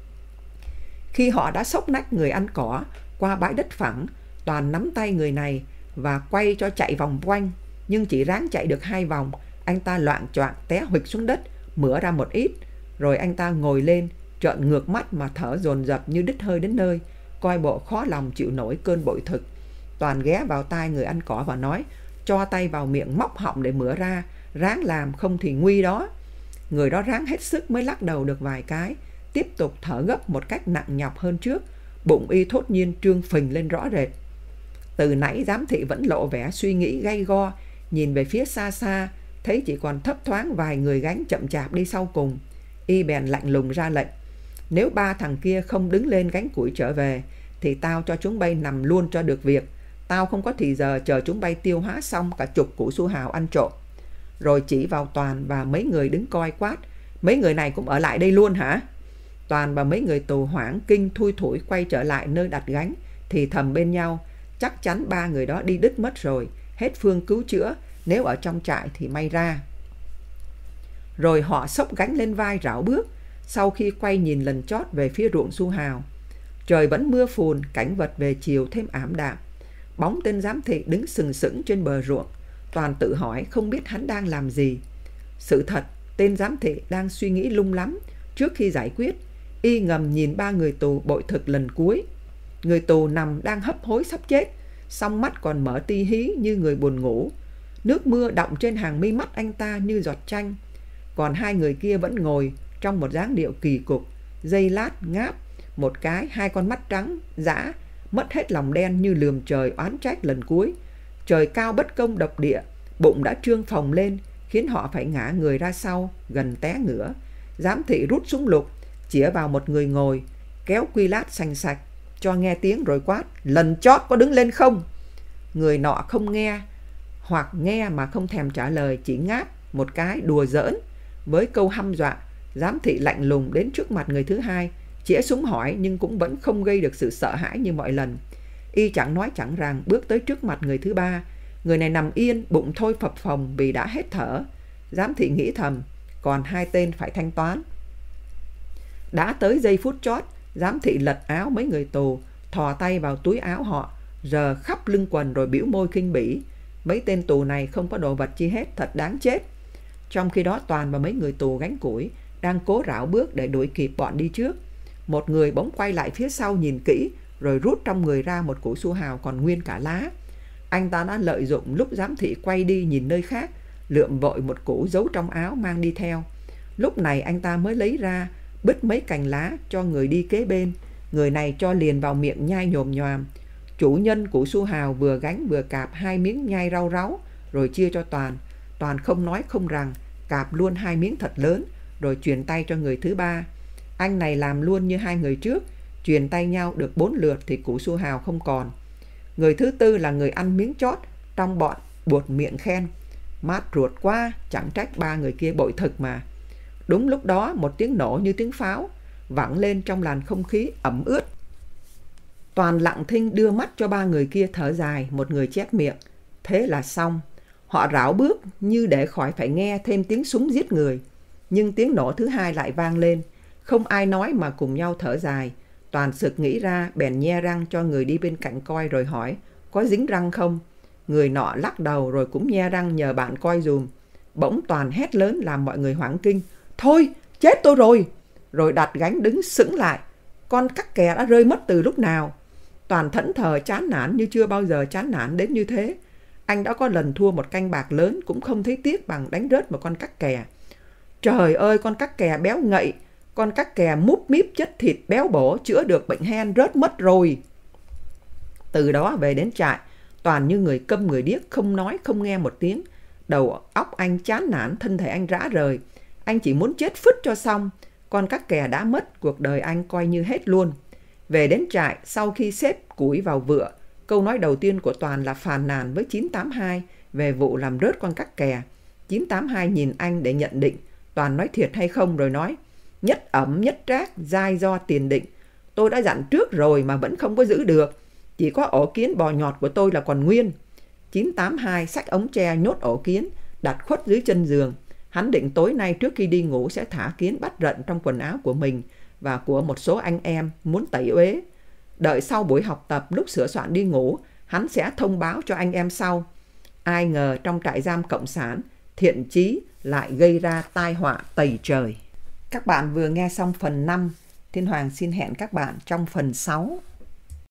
Khi họ đã xốc nách người ăn cỏ qua bãi đất phẳng, Toàn nắm tay người này và quay cho chạy vòng quanh, nhưng chỉ ráng chạy được hai vòng, anh ta loạng choạng té huỵch xuống đất, mửa ra một ít, rồi anh ta ngồi lên, trợn ngược mắt mà thở dồn dập như đứt hơi đến nơi, coi bộ khó lòng chịu nổi cơn bội thực. Toàn ghé vào tai người ăn cỏ và nói, cho tay vào miệng móc họng để mửa ra, ráng làm không thì nguy đó. Người đó ráng hết sức mới lắc đầu được vài cái, tiếp tục thở gấp một cách nặng nhọc hơn trước, bụng y thốt nhiên trương phình lên rõ rệt. Từ nãy giám thị vẫn lộ vẻ suy nghĩ gay go, nhìn về phía xa xa, thấy chỉ còn thấp thoáng vài người gánh chậm chạp đi sau cùng. Y bèn lạnh lùng ra lệnh, nếu ba thằng kia không đứng lên gánh củi trở về, thì tao cho chúng bay nằm luôn cho được việc. Tao không có thì giờ chờ chúng bay tiêu hóa xong cả chục củ su hào ăn trộm. Rồi chỉ vào Toàn và mấy người đứng coi quát, mấy người này cũng ở lại đây luôn hả? Toàn và mấy người tù hoảng kinh thui thủi quay trở lại nơi đặt gánh, thì thầm bên nhau, chắc chắn ba người đó đi đứt mất rồi, hết phương cứu chữa, nếu ở trong trại thì may ra. Rồi họ xốc gánh lên vai rảo bước, sau khi quay nhìn lần chót về phía ruộng su hào. Trời vẫn mưa phùn, cảnh vật về chiều thêm ảm đạm. Bóng tên giám thị đứng sừng sững trên bờ ruộng. Toàn tự hỏi không biết hắn đang làm gì. Sự thật, tên giám thị đang suy nghĩ lung lắm. Trước khi giải quyết, y ngầm nhìn ba người tù bội thực lần cuối. Người tù nằm đang hấp hối sắp chết, song mắt còn mở ti hí như người buồn ngủ. Nước mưa đọng trên hàng mi mắt anh ta như giọt chanh. Còn hai người kia vẫn ngồi trong một dáng điệu kỳ cục, giây lát ngáp một cái, hai con mắt trắng dã, mất hết lòng đen như lườm trời oán trách lần cuối. Trời cao bất công độc địa, bụng đã trương phồng lên, khiến họ phải ngã người ra sau, gần té ngửa. Giám thị rút súng lục, chĩa vào một người ngồi, kéo quy lát sành sạch, cho nghe tiếng rồi quát, lần chót có đứng lên không? Người nọ không nghe, hoặc nghe mà không thèm trả lời, chỉ ngáp một cái đùa giỡn. Với câu hăm dọa, giám thị lạnh lùng đến trước mặt người thứ hai, chĩa súng hỏi nhưng cũng vẫn không gây được sự sợ hãi như mọi lần. Y chẳng nói chẳng rằng bước tới trước mặt người thứ ba. Người này nằm yên, bụng thôi phập phồng vì đã hết thở. Giám thị nghĩ thầm, còn hai tên phải thanh toán. Đã tới giây phút chót, giám thị lật áo mấy người tù, thò tay vào túi áo họ, rờ khắp lưng quần rồi bĩu môi khinh bỉ. Mấy tên tù này không có đồ vật chi hết, thật đáng chết. Trong khi đó Toàn và mấy người tù gánh củi đang cố rảo bước để đuổi kịp bọn đi trước. Một người bỗng quay lại phía sau nhìn kỹ, rồi rút trong người ra một củ su hào còn nguyên cả lá. Anh ta đã lợi dụng lúc giám thị quay đi nhìn nơi khác, lượm vội một củ giấu trong áo mang đi theo. Lúc này anh ta mới lấy ra, bứt mấy cành lá cho người đi kế bên. Người này cho liền vào miệng nhai nhồm nhoàm. Chủ nhân củ su hào vừa gánh vừa cạp hai miếng nhai rau ráu, rồi chia cho Toàn. Toàn không nói không rằng, cạp luôn hai miếng thật lớn, rồi truyền tay cho người thứ ba. Anh này làm luôn như hai người trước, truyền tay nhau được bốn lượt thì củ su hào không còn. Người thứ tư là người ăn miếng chót trong bọn, buột miệng khen, mát ruột quá, chẳng trách ba người kia bội thực mà. Đúng lúc đó một tiếng nổ như tiếng pháo vẳng lên trong làn không khí ẩm ướt. Toàn lặng thinh đưa mắt cho ba người kia thở dài, một người chép miệng, thế là xong. Họ rảo bước như để khỏi phải nghe thêm tiếng súng giết người. Nhưng tiếng nổ thứ hai lại vang lên, không ai nói mà cùng nhau thở dài. Toàn sực nghĩ ra, bèn nhe răng cho người đi bên cạnh coi rồi hỏi, có dính răng không? Người nọ lắc đầu rồi cũng nhe răng nhờ bạn coi dùm. Bỗng Toàn hét lớn làm mọi người hoảng kinh, thôi, chết tôi rồi! Rồi đặt gánh đứng sững lại, con cắc kè đã rơi mất từ lúc nào? Toàn thẫn thờ chán nản như chưa bao giờ chán nản đến như thế. Anh đã có lần thua một canh bạc lớn cũng không thấy tiếc bằng đánh rớt một con cắc kè. Trời ơi, con cắc kè béo ngậy, con cắc kè múp míp chất thịt béo bổ chữa được bệnh hen rớt mất rồi. Từ đó về đến trại, Toàn như người câm người điếc, không nói không nghe một tiếng. Đầu óc anh chán nản, thân thể anh rã rời. Anh chỉ muốn chết phứt cho xong. Con cắc kè đã mất, cuộc đời anh coi như hết luôn. Về đến trại, sau khi xếp củi vào vựa, câu nói đầu tiên của Toàn là phàn nàn với chín tám hai về vụ làm rớt con cắc kè. chín tám hai nhìn anh để nhận định Toàn nói thiệt hay không rồi nói, nhất ẩm nhất trác, dai do tiền định. Tôi đã dặn trước rồi mà vẫn không có giữ được. Chỉ có ổ kiến bò nhọt của tôi là còn nguyên. chín tám hai xách ống tre nhốt ổ kiến, đặt khuất dưới chân giường. Hắn định tối nay trước khi đi ngủ sẽ thả kiến bắt rận trong quần áo của mình và của một số anh em muốn tẩy uế. Đợi sau buổi học tập lúc sửa soạn đi ngủ, hắn sẽ thông báo cho anh em sau. Ai ngờ trong trại giam cộng sản, thiện chí lại gây ra tai họa tày trời. Các bạn vừa nghe xong phần năm. Thiên Hoàng xin hẹn các bạn trong phần sáu.